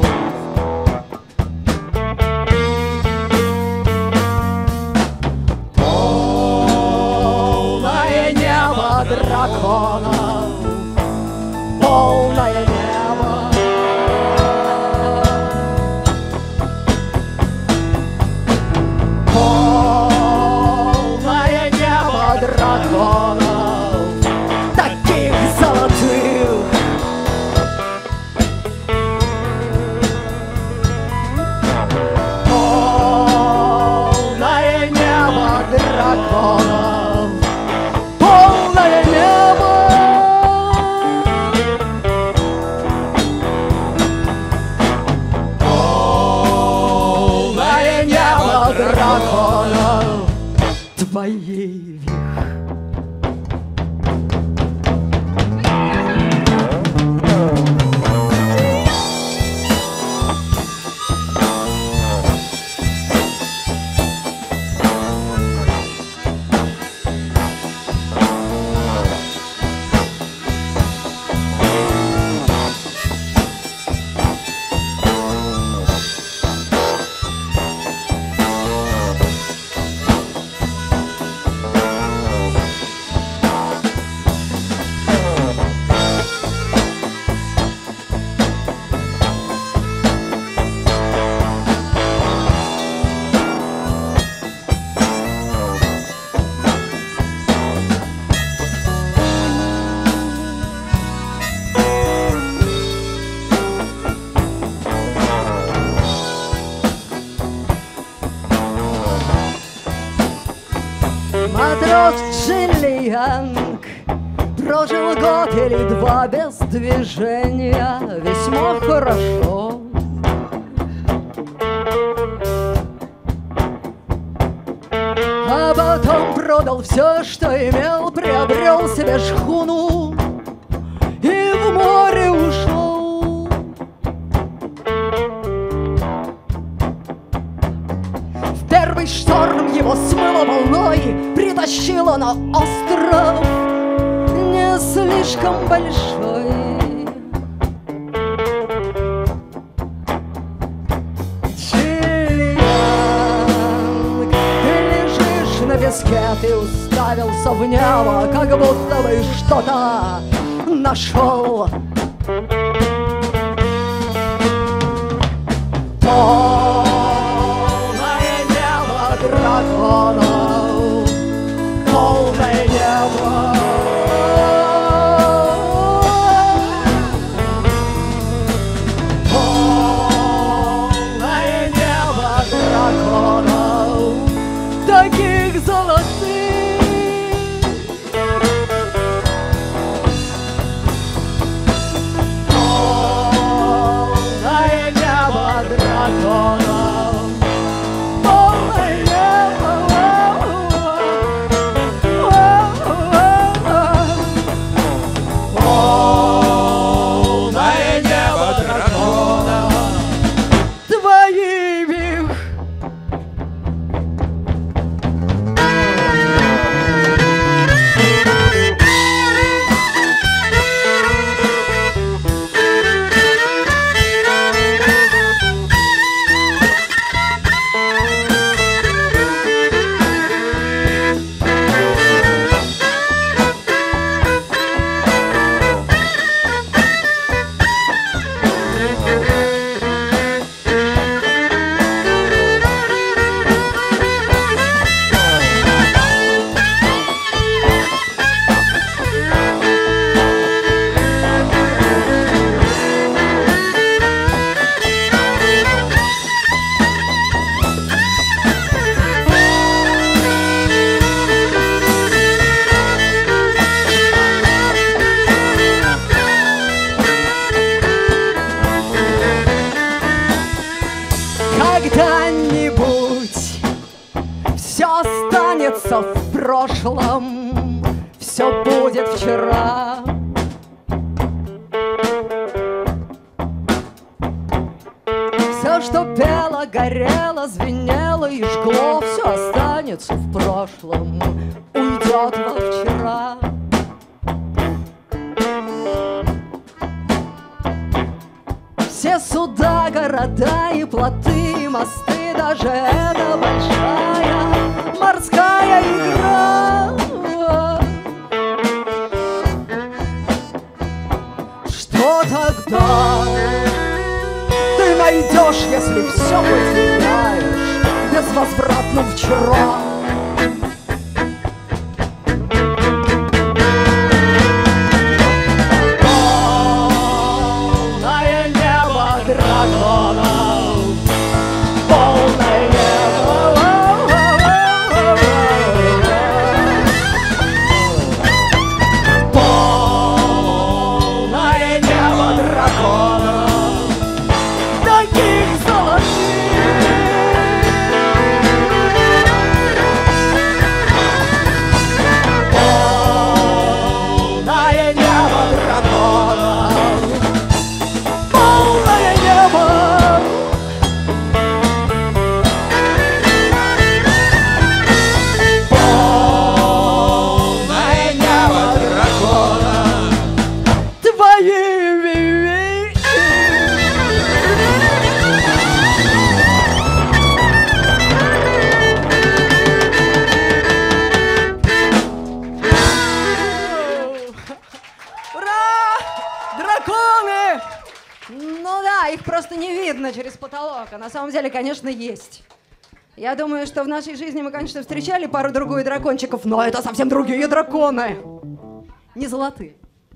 Полное небо драконов, полное небо. твоих. Матрос Джиллианг прожил год или два без движения весьма хорошо. А потом продал все, что имел, приобрел себе шхуну и в море ушел. В первый шторм его смыло волной, притащило на остров не слишком большой. Джиллиан, ты лежишь на песке, ты уставился в небо, как будто бы что-то нашел. Полное небо драконов, полное небо. Полное небо драконов, таких золотых. Полное небо драконов, полное небо. Полное небо драконов. Твоих. Когда-нибудь все останется в прошлом, все будет вчера. Все, что пело, горело, звенело и жгло, все останется в прошлом, уйдет во вчера. Все суда, города и плоты, и мосты, даже эта большая морская игра. Что тогда ты найдешь, если все потеряешь безвозвратно вчера? Полное небо драконов, полное небо. Полное небо драконов, таких золотых. через потолок. А на самом деле, конечно, есть. Я думаю, что в нашей жизни мы, конечно, встречали пару-другую дракончиков, но это совсем другие драконы. Не золотые.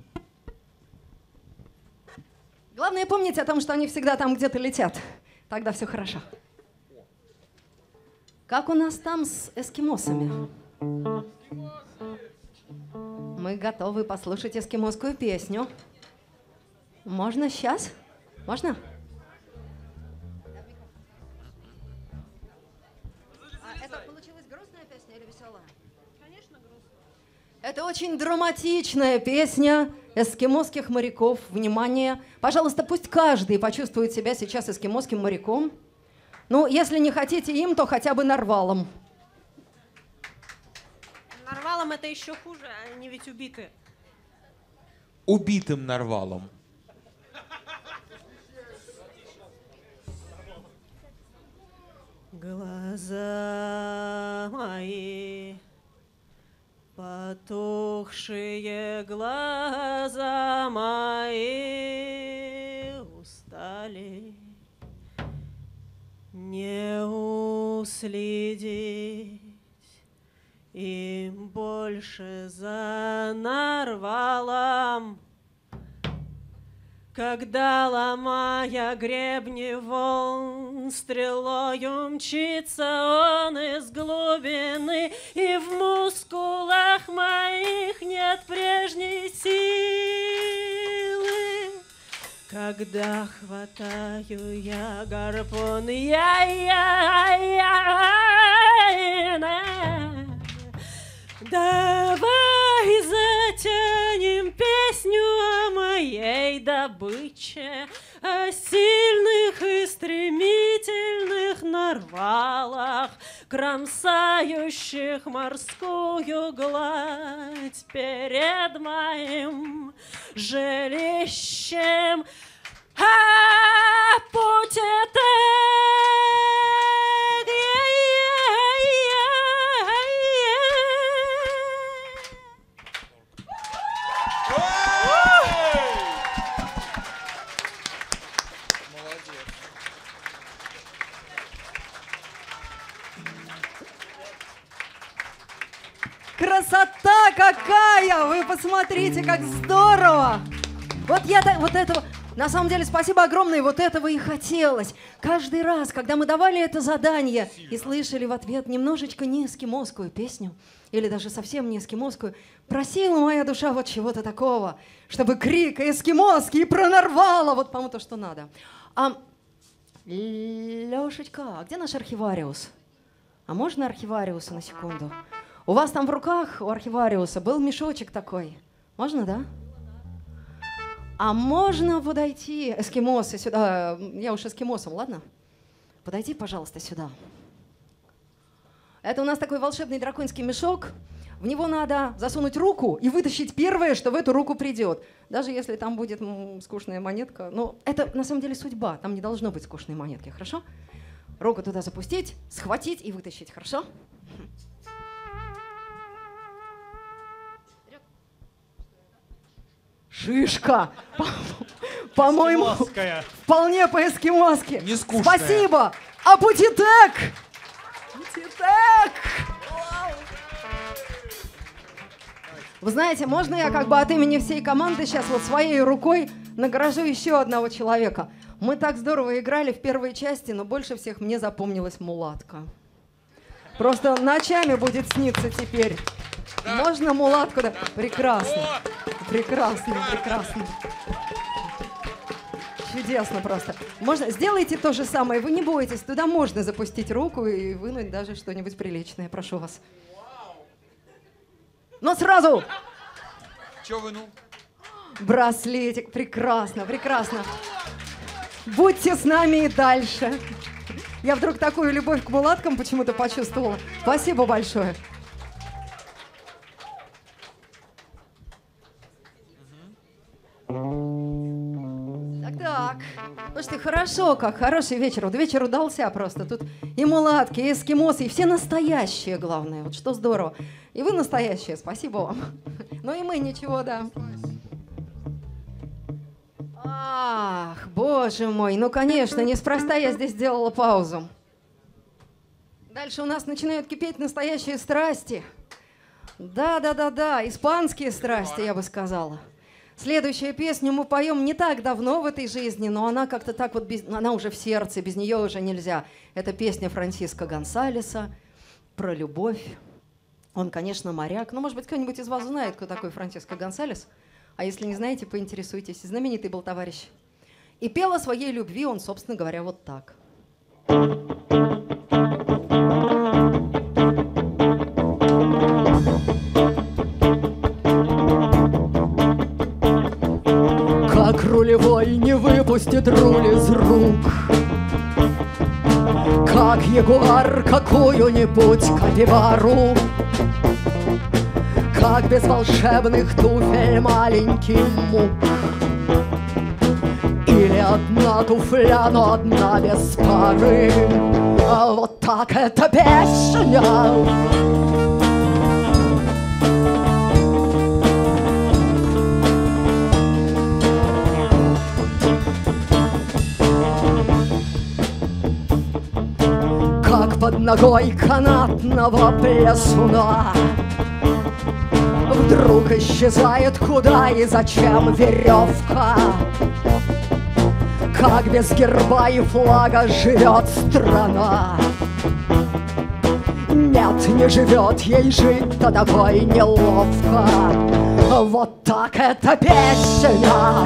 Главное помнить о том, что они всегда там где-то летят. Тогда все хорошо. Как у нас там с эскимосами? Мы готовы послушать эскимосскую песню. Можно сейчас? Можно? Это получилась грустная песня или веселая? Конечно, грустная. Это очень драматичная песня эскимосских моряков. Внимание! Пожалуйста, пусть каждый почувствует себя сейчас эскимосским моряком. Ну, если не хотите им, то хотя бы нарвалом. Нарвалом это еще хуже, они ведь убиты. Убитым нарвалом. Глаза мои, потухшие глаза мои устали, не уследить им больше за нарвалом. Когда, ломая гребни волн, стрелою мчится он из глубины, и в мускулах моих нет прежней силы. Когда хватаю я гарпун, давай затянем песню о моей добыче, о сильных и стремительных нарвалах, кромсающих морскую гладь перед моим жилищем. А путь это Красота какая! Вы посмотрите, как здорово! Вот этого... На самом деле, спасибо огромное, вот этого и хотелось. Каждый раз, когда мы давали это задание и слышали в ответ немножечко не эскимосскую песню, или даже совсем не эскимосскую, просила моя душа вот чего-то такого, чтобы крик эскимосский пронарвало, вот, по-моему, то, что надо. Лешечка, а где наш архивариус? А можно архивариуса на секунду? У вас там в руках, у архивариуса, был мешочек такой. Можно, да? А можно подойти, эскимосы, сюда? Я уж эскимосом, ладно? Подойди, пожалуйста, сюда. Это у нас такой волшебный драконский мешок. В него надо засунуть руку и вытащить первое, что в эту руку придет. Даже если там будет скучная монетка. Но это на самом деле судьба. Там не должно быть скучной монетки, хорошо? Руку туда запустить, схватить и вытащить, хорошо? Шишка! По-моему, вполне по-эскимоски. Не скучная. Спасибо! Апутитек! Апутитек! Вы знаете, можно я как бы от имени всей команды сейчас вот своей рукой награжу еще одного человека? Мы так здорово играли в первой части, но больше всех мне запомнилась мулатка. Просто ночами будет сниться теперь. Да. Можно мулатку? Да? Прекрасно. Прекрасно, прекрасно. Чудесно просто. Можно, сделайте то же самое, вы не бойтесь, туда можно запустить руку и вынуть даже что-нибудь приличное, прошу вас. Но сразу! Чё вынул? Браслетик, прекрасно, прекрасно. Будьте с нами и дальше. Я вдруг такую любовь к мулаткам почему-то почувствовала. Спасибо большое. Так. Слушайте, хорошо как, хороший вечер. Вот вечер удался просто. Тут и мулатки, и эскимосы, и все настоящие, главное. Вот что здорово. И вы настоящие, спасибо вам. Ну и мы ничего, да. Ах, боже мой, ну, конечно, неспроста я здесь сделала паузу. Дальше у нас начинают кипеть настоящие страсти. Да, испанские страсти, я бы сказала. Следующую песню мы поем не так давно в этой жизни, но она как-то так вот, она уже в сердце, без нее уже нельзя. Это песня Франсиско Гонсалеса про любовь. Он, конечно, моряк, но, может быть, кто-нибудь из вас знает, кто такой Франсиско Гонсалес? А если не знаете, поинтересуйтесь. Знаменитый был товарищ. И пел о своей любви он, собственно говоря, вот так. Как рулевой не выпустит руль из рук, как ягуар какую-нибудь капибару, как без волшебных туфель маленький мук. Или одна туфля, но одна без пары. А вот так эта песня. Как под ногой канатного плясуна вдруг исчезает куда и зачем веревка. Как без герба и флага живет страна. Нет, не живет ей жить-то такой неловко. Вот так эта песня.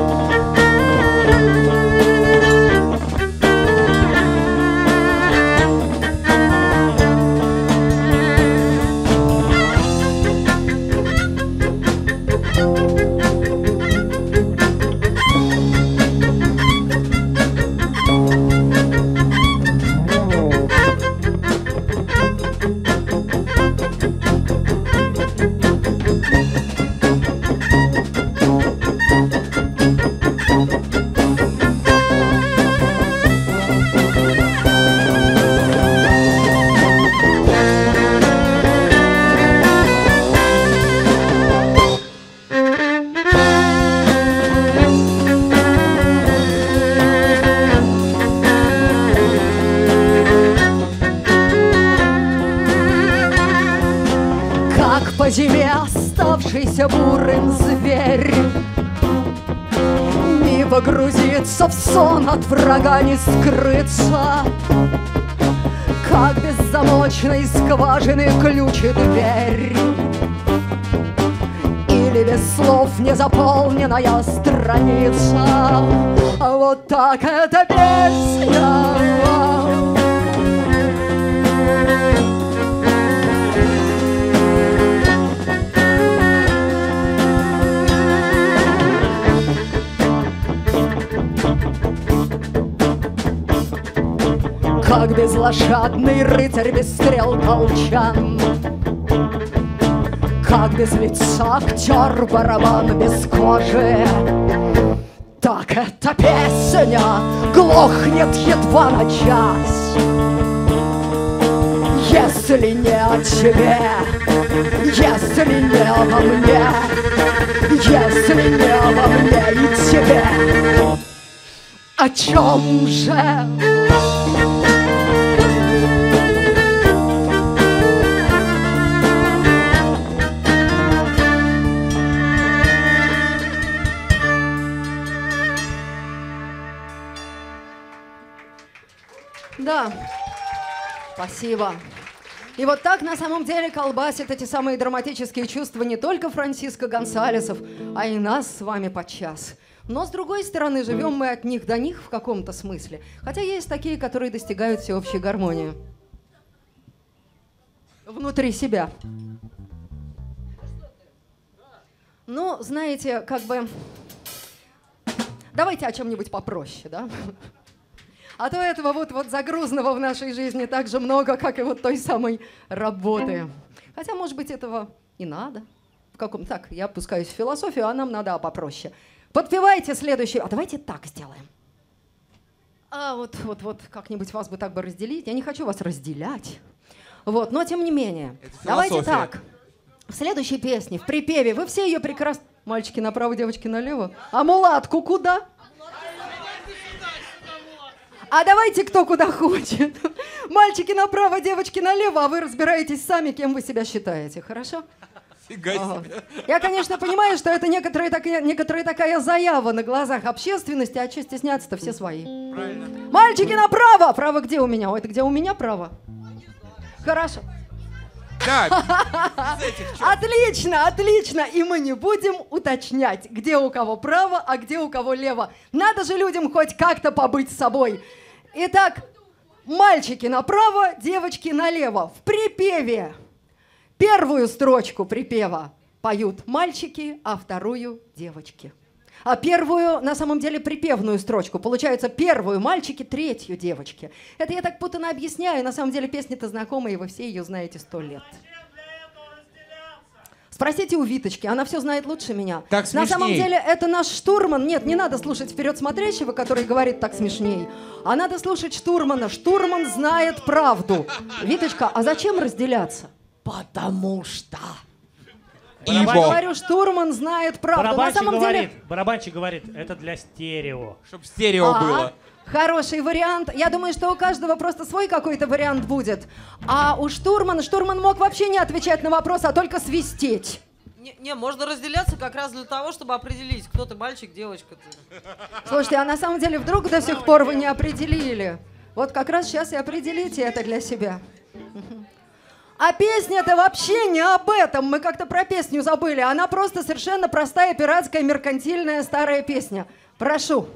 По зиме оставшийся бурым зверь не погрузиться в сон, от врага не скрыться. Как без замочной скважины ключ и дверь, или без слов незаполненная страница. Вот так эта песня. Как безлошадный рыцарь без стрел колчан, как без лица актер барабан без кожи. Так эта песня глохнет едва на час. Если не о тебе, если не обо мне, если не обо мне и тебе, о чем же? Да, спасибо. И вот так на самом деле колбасит эти самые драматические чувства не только Франсиско Гонсалесов, а и нас с вами подчас. Но, с другой стороны, живем мы от них до них в каком-то смысле. Хотя есть такие, которые достигают всеобщей гармонии. Внутри себя. Ну, знаете, как бы... Давайте о чем-нибудь попроще, да? А то этого вот загрузного в нашей жизни так же много, как и вот той самой работы. Хотя, может быть, этого и надо. Так, я опускаюсь в философию, а нам надо попроще. Подпевайте следующую. А давайте так сделаем. А вот как-нибудь вас бы так бы разделить. Я не хочу вас разделять. Вот, но тем не менее. Давайте так. В следующей песне, в припеве, вы все ее прекрасно... Мальчики направо, девочки налево. А мулатку куда? А давайте кто куда хочет. Мальчики направо, девочки налево, а вы разбираетесь сами, кем вы себя считаете, хорошо? Фига себе. Я, конечно, понимаю, что это некоторая такая заява на глазах общественности, а что стесняться-то, все свои. Правильно. Мальчики направо! Право где у меня? Ой, это где у меня право? Хорошо. Так, из этих чё? Отлично, отлично. И мы не будем уточнять, где у кого право, а где у кого лево. Надо же людям хоть как-то побыть собой. Итак, мальчики направо, девочки налево. В припеве. Первую строчку припева поют мальчики, а вторую девочки. А первую, на самом деле, припевную строчку. Получается, первую мальчики, третью девочки. Это я так путано объясняю. На самом деле песня-то знакомая, и вы все ее знаете 100 лет. Спросите у Виточки, она все знает лучше меня. Так На смешней. самом деле это наш штурман. Нет, не надо слушать вперед смотрящего, который говорит так смешней. А надо слушать штурмана. Штурман знает правду. Виточка, а зачем разделяться? Потому что... Я Ибо. говорю, штурман знает правду. На самом деле... Барабанщик говорит, это для стерео. Чтоб стерео было. Хороший вариант. Я думаю, что у каждого просто свой какой-то вариант будет. А у штурман мог вообще не отвечать на вопрос, а только свистеть. Не, можно разделяться как раз для того, чтобы определить, кто ты, мальчик, девочка. Слушайте, а на самом деле вдруг до сих пор вы не определили? Вот как раз сейчас и определите это для себя. А песня-то вообще не об этом. Мы как-то про песню забыли. Она просто совершенно простая, пиратская, меркантильная старая песня. Прошу.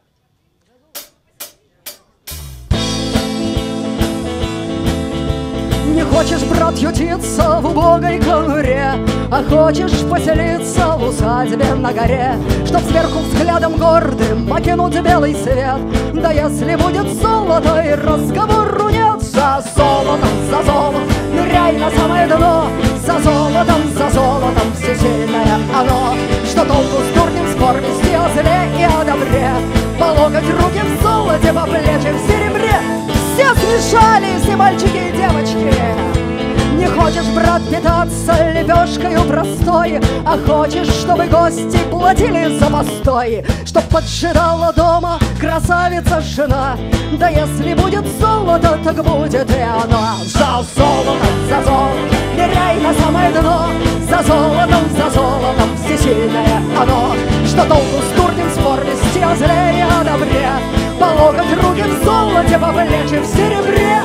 Не хочешь, брат, ютиться в убогой конуре, а хочешь поселиться в усадьбе на горе, чтоб сверху взглядом гордым покинуть белый свет. Да если будет золото и разговору нет, за золотом, ныряй на самое дно. За золотом, всесильное оно. Что толку с дурнем спор вести о зле и о добре? По локоть руки в золоте, по плечи в серебре. Все смешались, и мальчики, и девочки. Не хочешь, брат, питаться лепешкою простой, а хочешь, чтобы гости платили за постой, чтоб поджидала дома красавица жена. Да если будет золото, так будет и оно. За золотом, ныряй на самое дно. За золотом, всесильное оно. Что толку с дурнем спор вести о зле и о добре? По локоть руки в золоте, по плечи в серебре.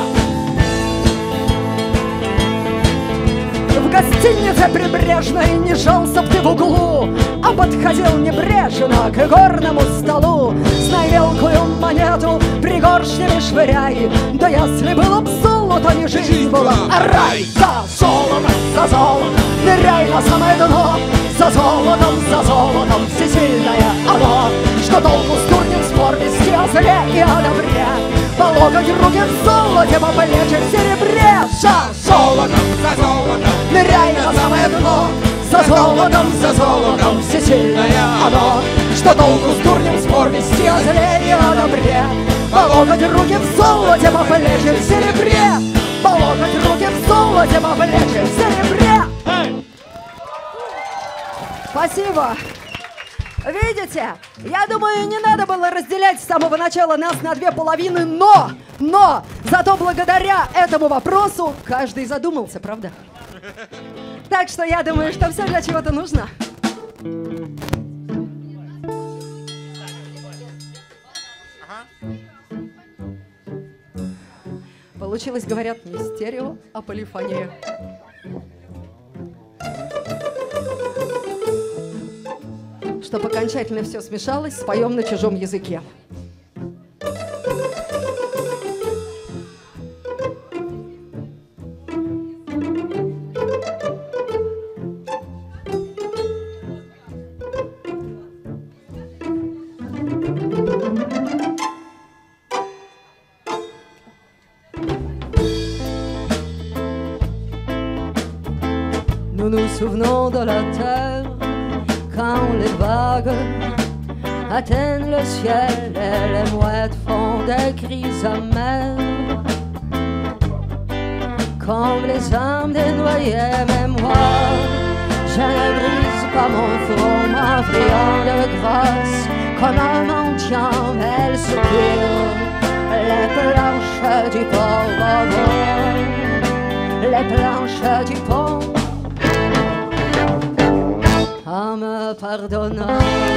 В гостинице прибрежной не жался б ты в углу, а подходил небрежно к горному столу. Знай мелкую монету пригоршнями швыряй, да если было б золото, не жизнь была, а рай. За золотом, ныряй на самое дно. За золотом, всесильное оно. Что толку с дурнем спор вести о зле и о добре? По локоть руки в золоте, по плечи в серебре. За золотом, ныряй на самое дно. За золотом, всесильное оно. Что толку с дурнем спор вести о зле и о добре? По локоть руки в золоте, по плечи в серебре. По локоть руки в золоте, по плечи в серебре. Спасибо. Видите? Я думаю, не надо было разделять с самого начала нас на две половины, но зато благодаря этому вопросу каждый задумался, правда? Так что я думаю, что все для чего-то нужно. Получилось, говорят, не стерео, а полифония. Чтобы окончательно все смешалось, споем на чужом языке. Nous nous souvenons de la terre quand les vagues atteignent le ciel et les mouettes font des cris amers. Comme les âmes des noyés, mais moi, je ne brise pas mon front, m'enfuyant de grâce. Comme un mendiant, elle soupire les planches du pont, les planches du pont, en me pardonnant.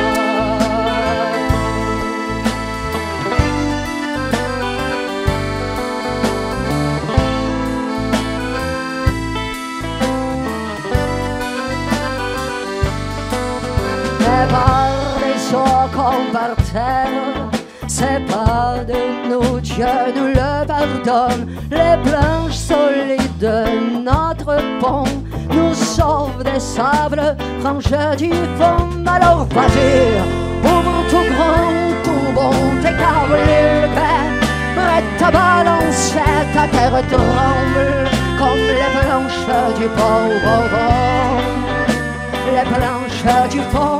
C'est par les eaux qu'on par terre, c'est pas de nous, Dieu nous le pardonne. Les planches solides de notre pont nous sauvent des sables rangés du fond. Alors vas-y, ouvre tout grand, tout bon, tes câbles épais, prête à balancer, ta terre tremble comme les planches du pont, les planches du pont.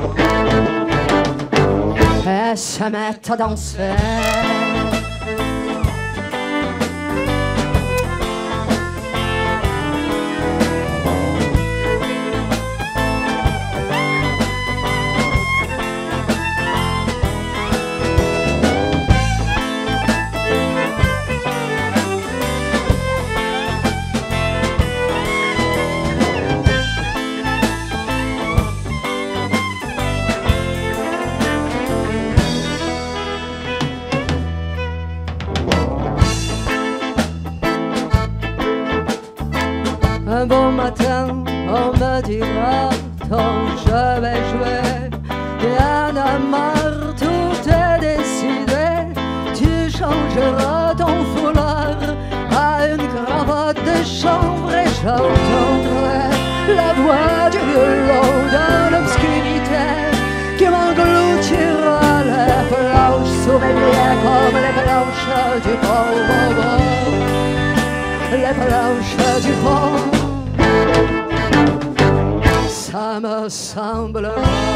Et se mettent à danser. Un bon matin, on me dira, quand je vais jouer, y'en a marre, tout est décidé. Tu changeras ton foulard à une cravate de chambre et j'entendrai la voix du violon dans l'obscurité qui m'engloutira les planches sous mes pieds comme les planches du pont, les planches du pont. Ça me semble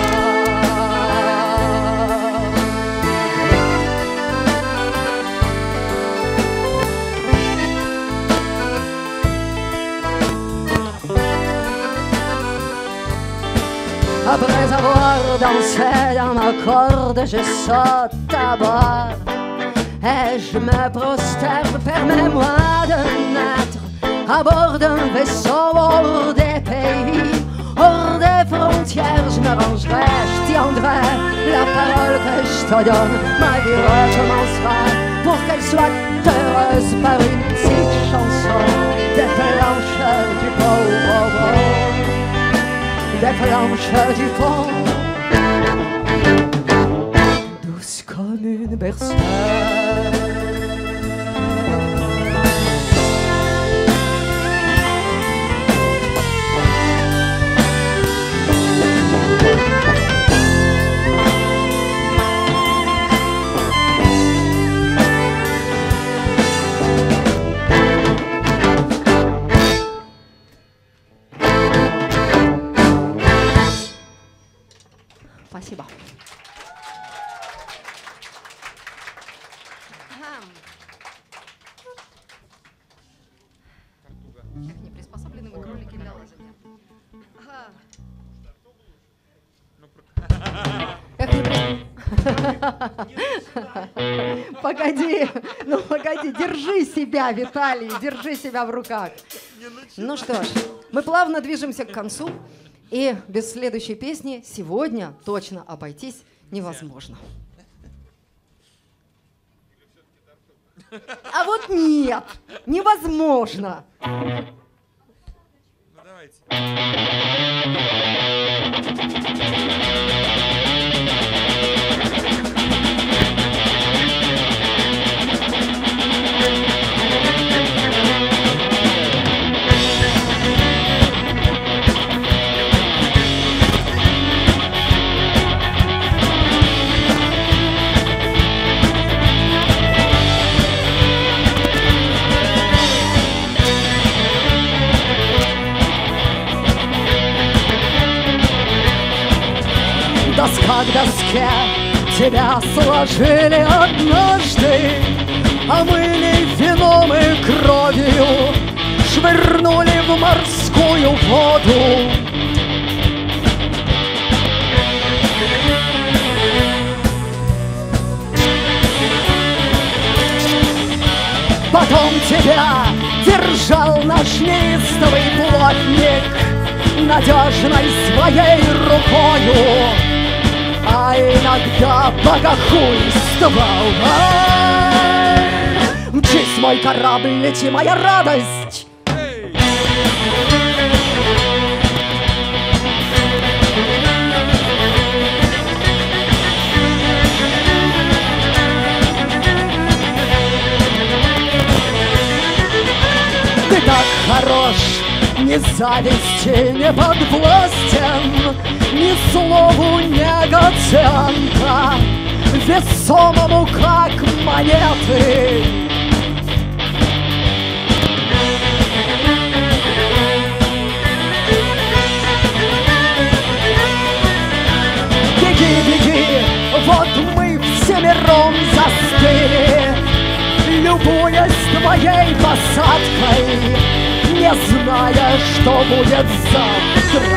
après avoir dansé dans ma corde, je saute à bord et je me prosterne. Permets-moi de naître à bord d'un vaisseau hors des pays, hors des frontières. Je me rangerai, je tiendrai la parole que je te donne. Ma vie recommencera pour qu'elle soit heureuse par une petite chanson des planches du pont, des planches du pont, douce comme une berceuse. Спасибо. Как неприспособлены мы кролики для лазания. Погоди, ну погоди, держи себя, Виталий, держи себя в руках. Ну что ж, мы плавно движемся к концу, и без следующей песни сегодня точно обойтись невозможно. А вот нет, невозможно. Ну давайте. Доска к доске тебя сложили однажды, омыли вином и кровью, швырнули в морскую воду. Потом тебя держал наш неистовый плотник надежной своей рукою, а иногда богохульствовал. Мчись, мой корабль, лети, моя радость. Ты так хорош, ни зависти, не подвластен, ни слову негацианта, весомому, как монеты. Беги, беги, вот мы всемиром застыли, любуясь твоей посадкой, не зная, что будет завтра.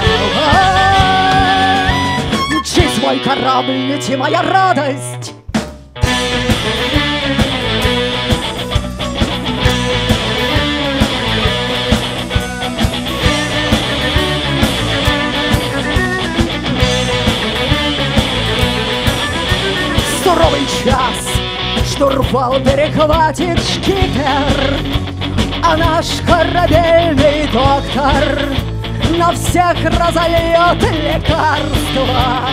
Мчись, мой корабль, лети, моя радость. Суровый час, штурвал перехватит шкипер, а наш корабельный доктор на всех разольет лекарства.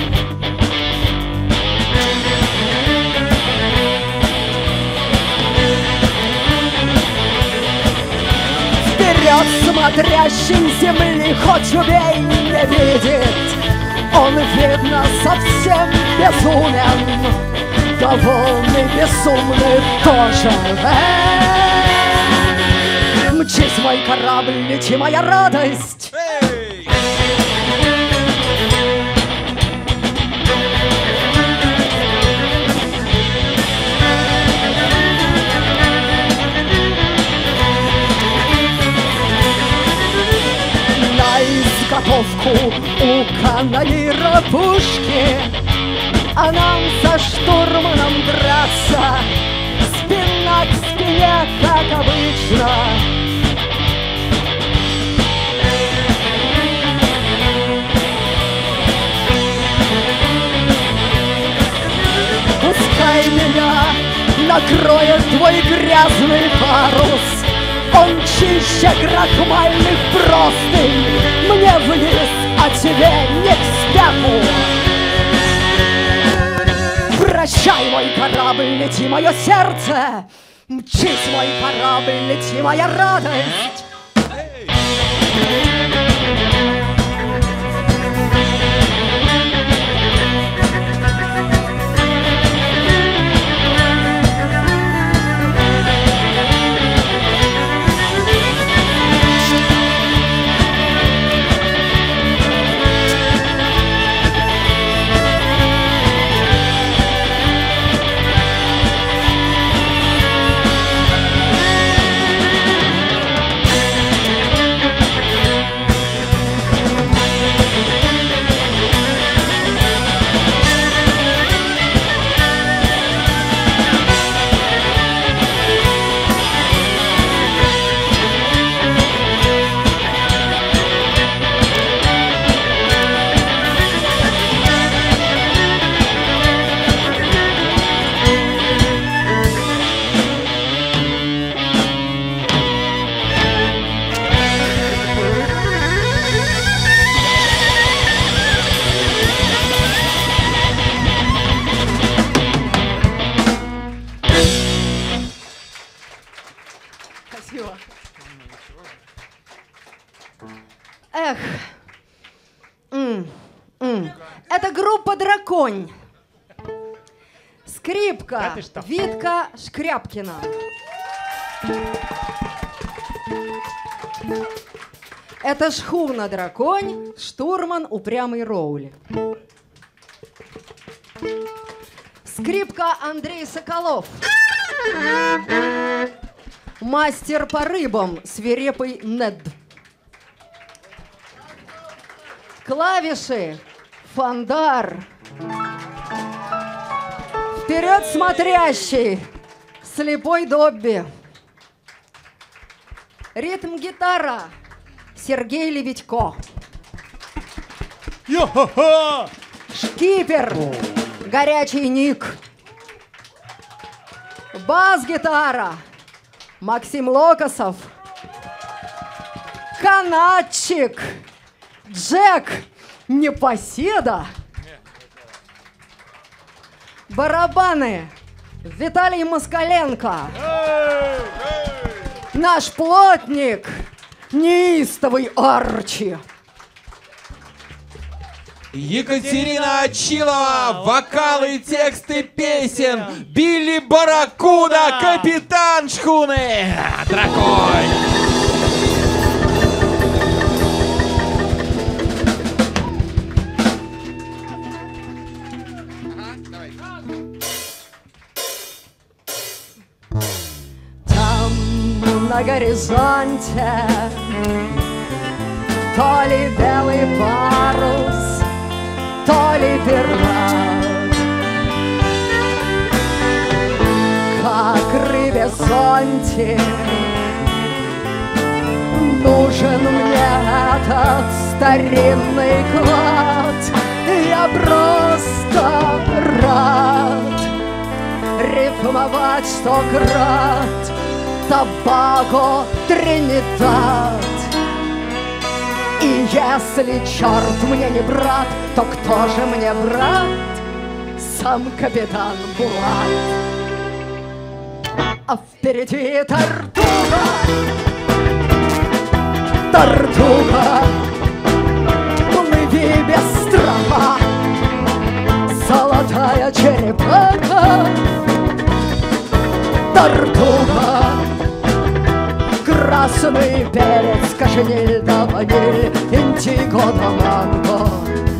Вперед смотрящий земли хоть убей не видит, он, видно, совсем безумен, довольный, безумный тоже. Мчись, мой корабль, лети, моя радость. На изготовку у канонира пушки, а нам со штурманом драться спина к спине, как обычно. Пускай меня накроет твой грязный парус, он чище крахмальных простынь. Мне вниз, а тебе не к спяку. Прощай, мой корабль, лети, мое сердце. Мчись, мой корабль, лети, моя радость. Эх, это группа «Драконь». Скрипка Витка Шкряпкина. Это шхуна «Драконь», штурман упрямый Роули. Скрипка Андрей Соколов. Мастер по рыбам, свирепый Нед. Клавиши Фандар. Вперед смотрящий, слепой Добби. Ритм-гитара Сергей Левитько. Йо-хо-хо! Шкипер Горячий Ник. Бас-гитара Максим Локосов. Канатчик Джек Непоседа. Барабаны Виталий Москаленко. Наш плотник неистовый Арчи. Екатерина Очилова, вокалы, тексты песен, Билли Барракуда, капитан шхуны, Дракон. Там на горизонте то ли белый парус, то ли пират. Как рыбе зонтик нужен мне этот старинный клад. Я просто рад рифмовать 100 крат. Тобаго, Тринидад. И если черт мне не брат, то кто же мне брат? Сам капитан Булат. А впереди Тартуга, Тартуга, плыви без страха, золотая черепаха. Тартуга, красный перец, кашемель да ваниль, индиго да манго.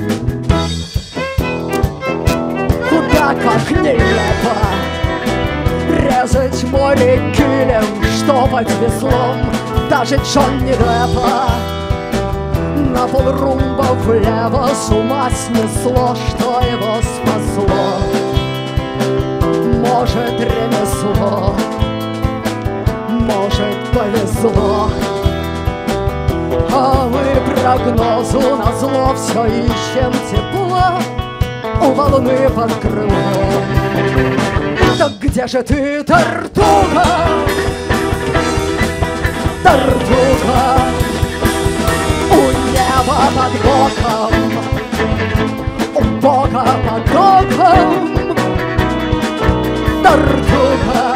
Куда как нелепо резать море килем, штопать веслом даже Джонни Деппа. На полрумба влево с ума снесло, что его спасло. Может, ремесло, может, повезло. А мы прогнозу назло все ищем тепло у волны под крылом. Так где же ты, Тартуга? Тартуга, у неба под боком, у Бога под боком. Тартуга,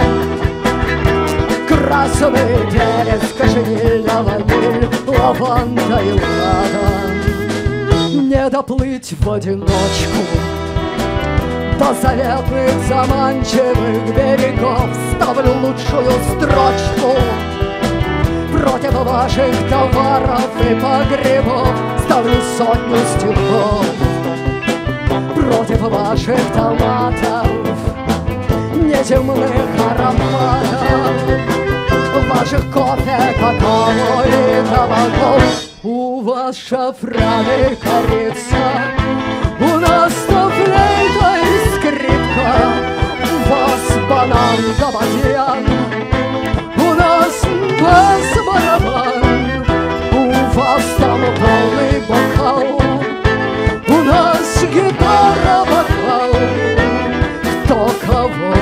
красный перец, кашемель, ваниль, лаванда и ладан. Не доплыть в одиночку до заветных заманчивых берегов. Ставлю лучшую строчку против ваших товаров и погребов. Ставлю 100 стихов против ваших томатов, неземных ароматов, ваших кофе, какао и табаков. У вас шафран и корица, у нас-то флейта и скрипка, у вас банан да бадьян, у нас бас-барабан, у вас там полный бокал, у нас гитара, вокал, кто кого.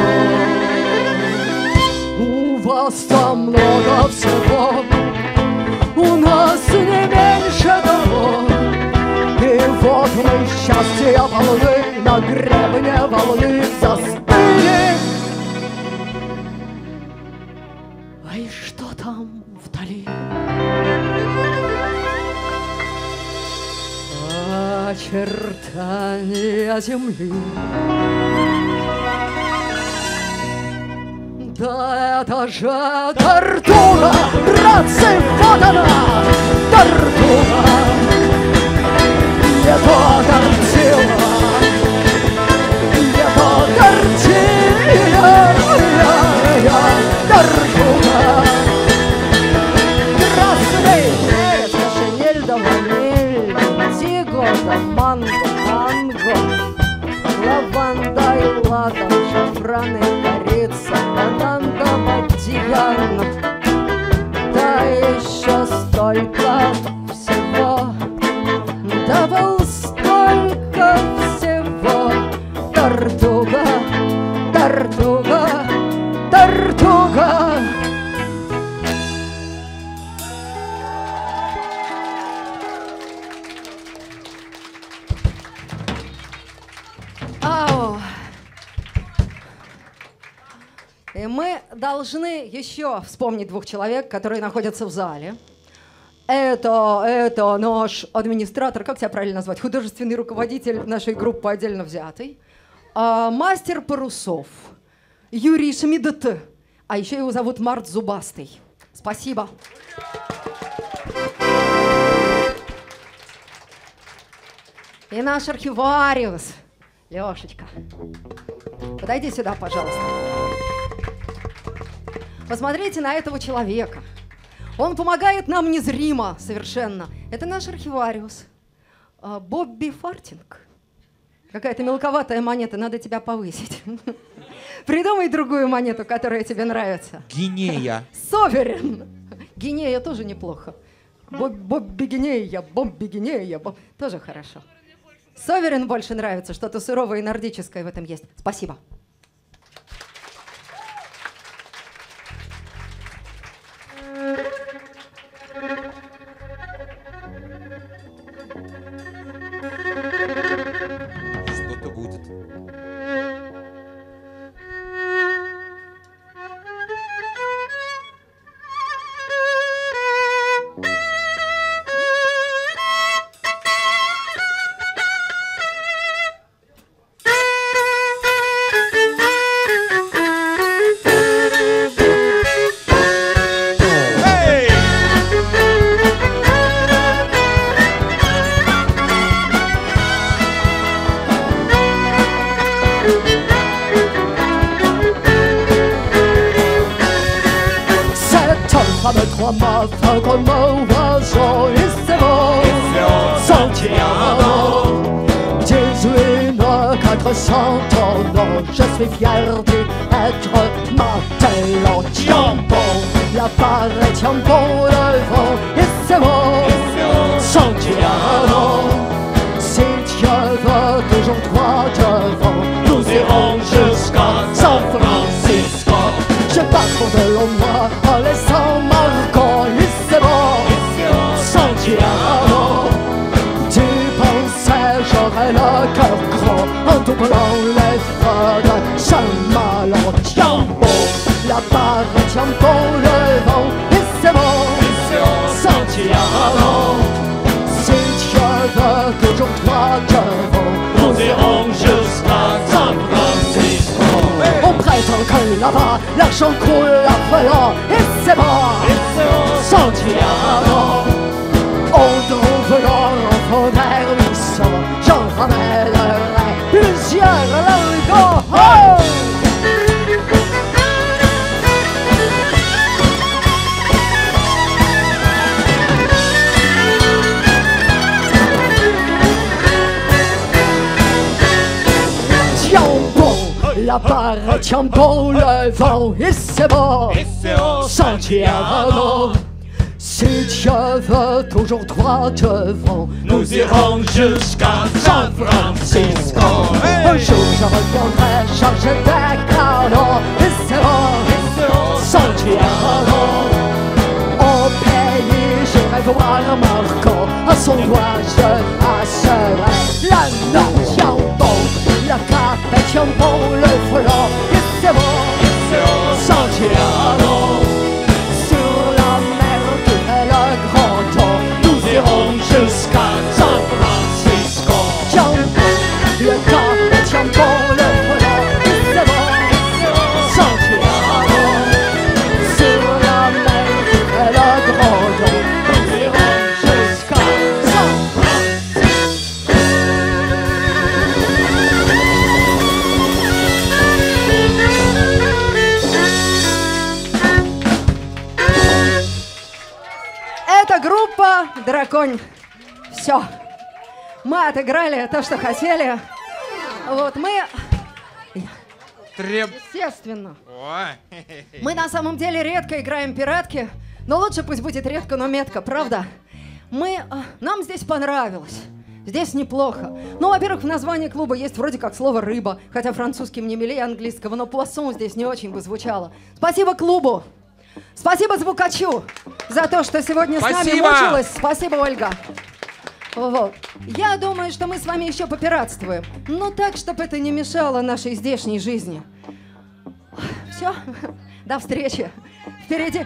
У вас там много всего, у нас не меньше того. И вот мы счастья волны на гребне волны застыли. А и что там вдали? Очертания земли. Да это же Тартуга, братцы, вот она, Тартуга. Не то тортила, не то тортилья, Тартуга. Красный перец, кашемель да ваниль, индиго да манго, лаванда и ладан, шафран и корица, банан да бадьян, да и столько всего, да был столько всего. Тортуга, тортуга, тортуга. Ау. И мы должны еще вспомнить двух человек, которые находятся в зале. Это наш администратор, как тебя правильно назвать, художественный руководитель нашей группы отдельно взятый, мастер парусов Юрий Шмидт, а еще его зовут Март Зубастый. Спасибо. И наш архивариус Лешечка. Подойди сюда, пожалуйста. Посмотрите на этого человека. Он помогает нам незримо совершенно. Это наш архивариус. Бобби Фартинг. Какая-то мелковатая монета, надо тебя повысить. Придумай другую монету, которая тебе нравится. Гинея. Соверен. Гинея тоже неплохо. Бобби Гинея, Бобби Гинея. Тоже хорошо. Соверен больше нравится, что-то суровое и нордическое в этом есть. Спасибо. Что-то будет. Comme un oiseau, et c'est bon, Santiago. 400 tonneaux, je suis fier d'être Martello Tiampo. La barre est Tiampo, le vent, et c'est bon, Santiago. Si Dieu veut toujours droit devant, nous irons jusqu'à San Francisco. Je parcours de l'ombre en laissant Marco, et c'est bon, Santiago. Tu pensais j'aurais le cœur gros en doublant les feux de Saint-Malo. Tiampo, la barre Tiampo, le vent, et c'est bon, Santiago. Si Dieu veut toujours droit devant, nous irons jusqu'à San Francisco. On prétend que là-bas, l'argent coule à flot, et c'est bon, Santiago. On trouve l'or en fond des ruisseaux, j'en ramènerai plusieurs lingots. Oh! La barre tient bon le vent, et c'est bon, Santiago. Si Dieu veut toujours droit devant, nous irons jusqu'à San Francisco. Un jour je reviendrai chargé des canons, et c'est bon, Santiago. Au pays j'irai voir Marco, à son doigt je passerai la note. La cape tient bon le flot, et c'est bon, Santiago. Sur la mer qui fait le grand eau, nous irons jusqu'à San Francisco. Le cape tient bon le flot, et c'est bon, Santiago. Sur la mer qui fait le grand eau, nous irons jusqu'à San Francisco. Это группа «Драконь». Все. Мы отыграли то, что хотели. Вот мы... Естественно. Ой. Мы на самом деле редко играем пиратки, Но лучше пусть будет редко, но метко, правда? Нам здесь понравилось. Здесь неплохо. Ну, во-первых, в названии клуба есть вроде как слово «рыба», хотя французский мне милее английского, но «пуассон» здесь не очень бы звучало. Спасибо клубу. Спасибо звукачу за то, что сегодня с нами мучилась. Спасибо, Ольга. Вот. Я думаю, что мы с вами еще попиратствуем. Но так, чтобы это не мешало нашей здешней жизни. Все. До встречи. Впереди.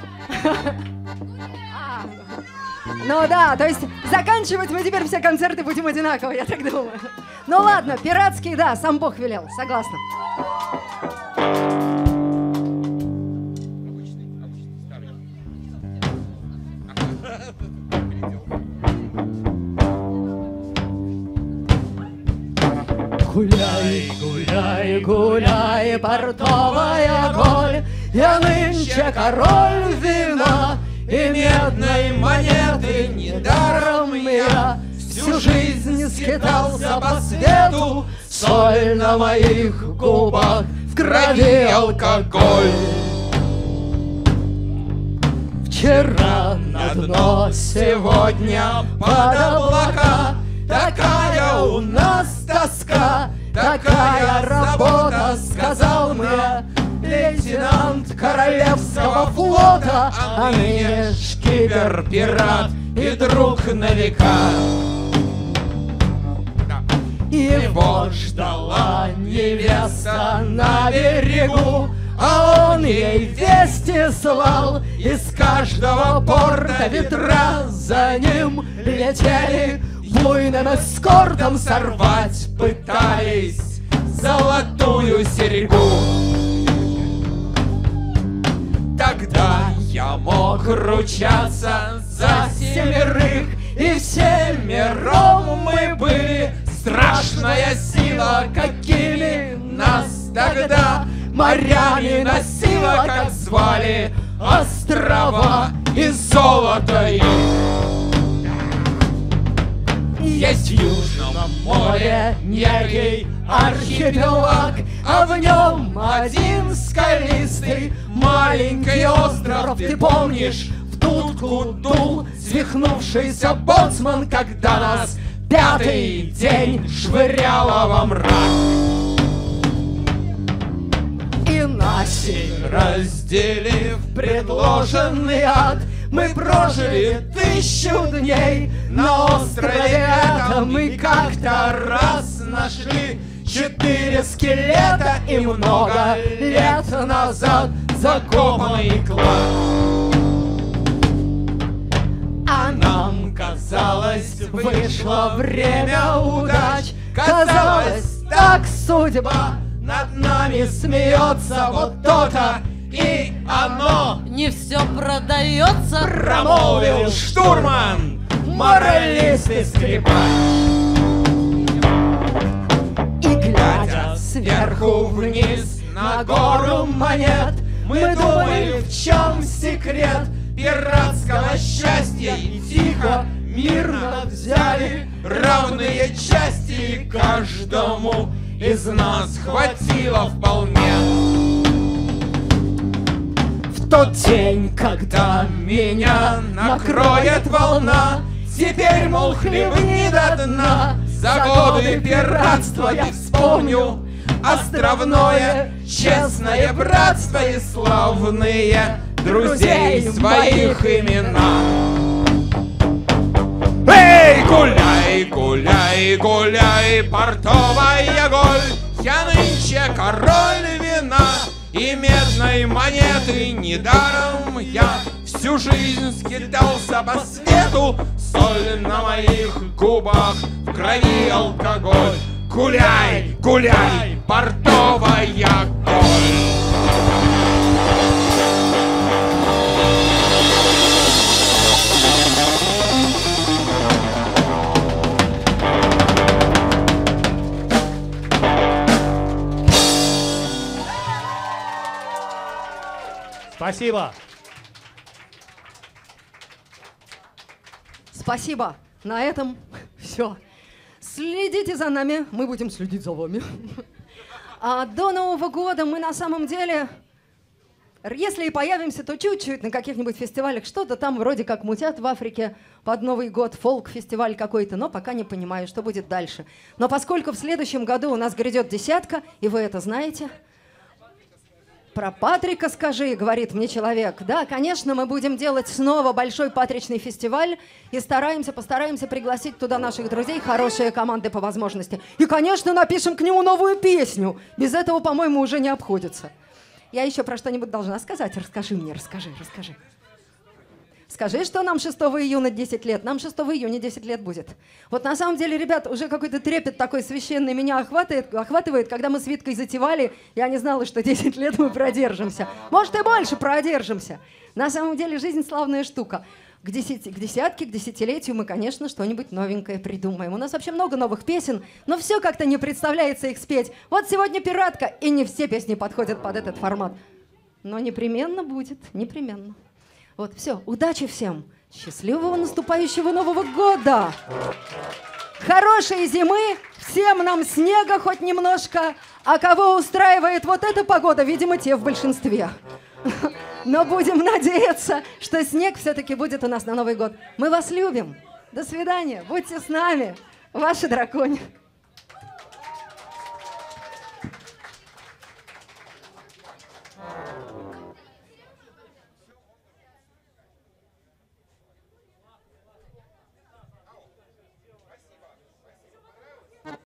Ну да, то есть заканчивать мы теперь все концерты будем одинаково, я так думаю. Ну ладно, пиратский, да, сам Бог велел, согласна. Гуляй, гуляй, гуляй, портовая голь, я нынче король вина и медной монеты. Недаром я всю жизнь скитался по свету, соль на моих губах, в крови алкоголь. Вчера на дно, сегодня под облака, такая у нас тоска, такая работа, сказал мне лейтенант Королевского флота, а ныне шкипер, пират и друг на века. Его ждала невеста на берегу, а он ей вести слал. Из каждого порта ветра за ним летели, буйным эскортом сорвать пытались золотую серьгу. Тогда я мог ручаться за семерых, и всемиром мы были страшная сила, какими нас тогда морями носило, как звали острова и золото их. Есть в Южном море некий архипелаг, а в нем один скалистый маленький остров. Ты помнишь, в дудку дул свихнувшийся боцман, когда нас пятый день швыряло во мрак. И насень разделив предложенный ад, мы прожили 1000 дней на острове этом, и как-то раз нашли 4 скелета и много лет назад закопанный клад. А нам казалось, вышло время удач, казалось, так судьба над нами смеется, вот то-то и оно не все продается, промолвил штурман, моралист и скрипач. И глядя сверху вниз на гору монет, мы думали, в чем секрет пиратского счастья, и тихо, мирно взяли равные части, и каждому из нас хватило вполне. В тот день, когда меня накроет волна, теперь, мол, хлебни до дна, за годы пиратства я вспомню островное честное братство и славные друзей своих имена. Эй, гуляй, гуляй, гуляй, портовая голь, я нынче король вина и медной монеты. Недаром я всю жизнь скитался по свету, соль на моих губах, в крови алкоголь. Гуляй, гуляй, портовая голь. Спасибо. Спасибо. На этом все. Следите за нами, мы будем следить за вами. А до Нового года мы на самом деле Если и появимся, то чуть-чуть на каких-нибудь фестивалях. Что-то там вроде как мутят в Африке под Новый год, фолк-фестиваль какой-то, но пока не понимаю, что будет дальше. Но поскольку в следующем году у нас грядет 10-ка, и вы это знаете... Про Патрика скажи, говорит мне человек. Да, конечно, мы будем делать снова большой патричный фестиваль и постараемся пригласить туда наших друзей, хорошие команды по возможности. И, конечно, напишем к нему новую песню. Без этого, по-моему, уже не обходится. Я еще про что-нибудь должна сказать. Расскажи мне, расскажи. Скажи, что нам 6 июня 10 лет. Нам 6 июня 10 лет будет. Вот на самом деле, ребят, уже какой-то трепет такой священный меня охватывает, когда мы с Виткой затевали, я не знала, что 10 лет мы продержимся. Может, и больше продержимся. На самом деле, жизнь славная штука. К десятке, к десятилетию мы, конечно, что-нибудь новенькое придумаем. У нас вообще много новых песен, но все как-то не представляется их спеть. Вот сегодня «Пиратка», и не все песни подходят под этот формат. Но непременно будет, непременно. Вот, все, удачи всем, счастливого наступающего Нового года, хорошей зимы, всем нам снега хоть немножко, а кого устраивает вот эта погода, видимо, те в большинстве. Но будем надеяться, что снег все-таки будет у нас на Новый год. Мы вас любим, до свидания, будьте с нами, ваши дракони.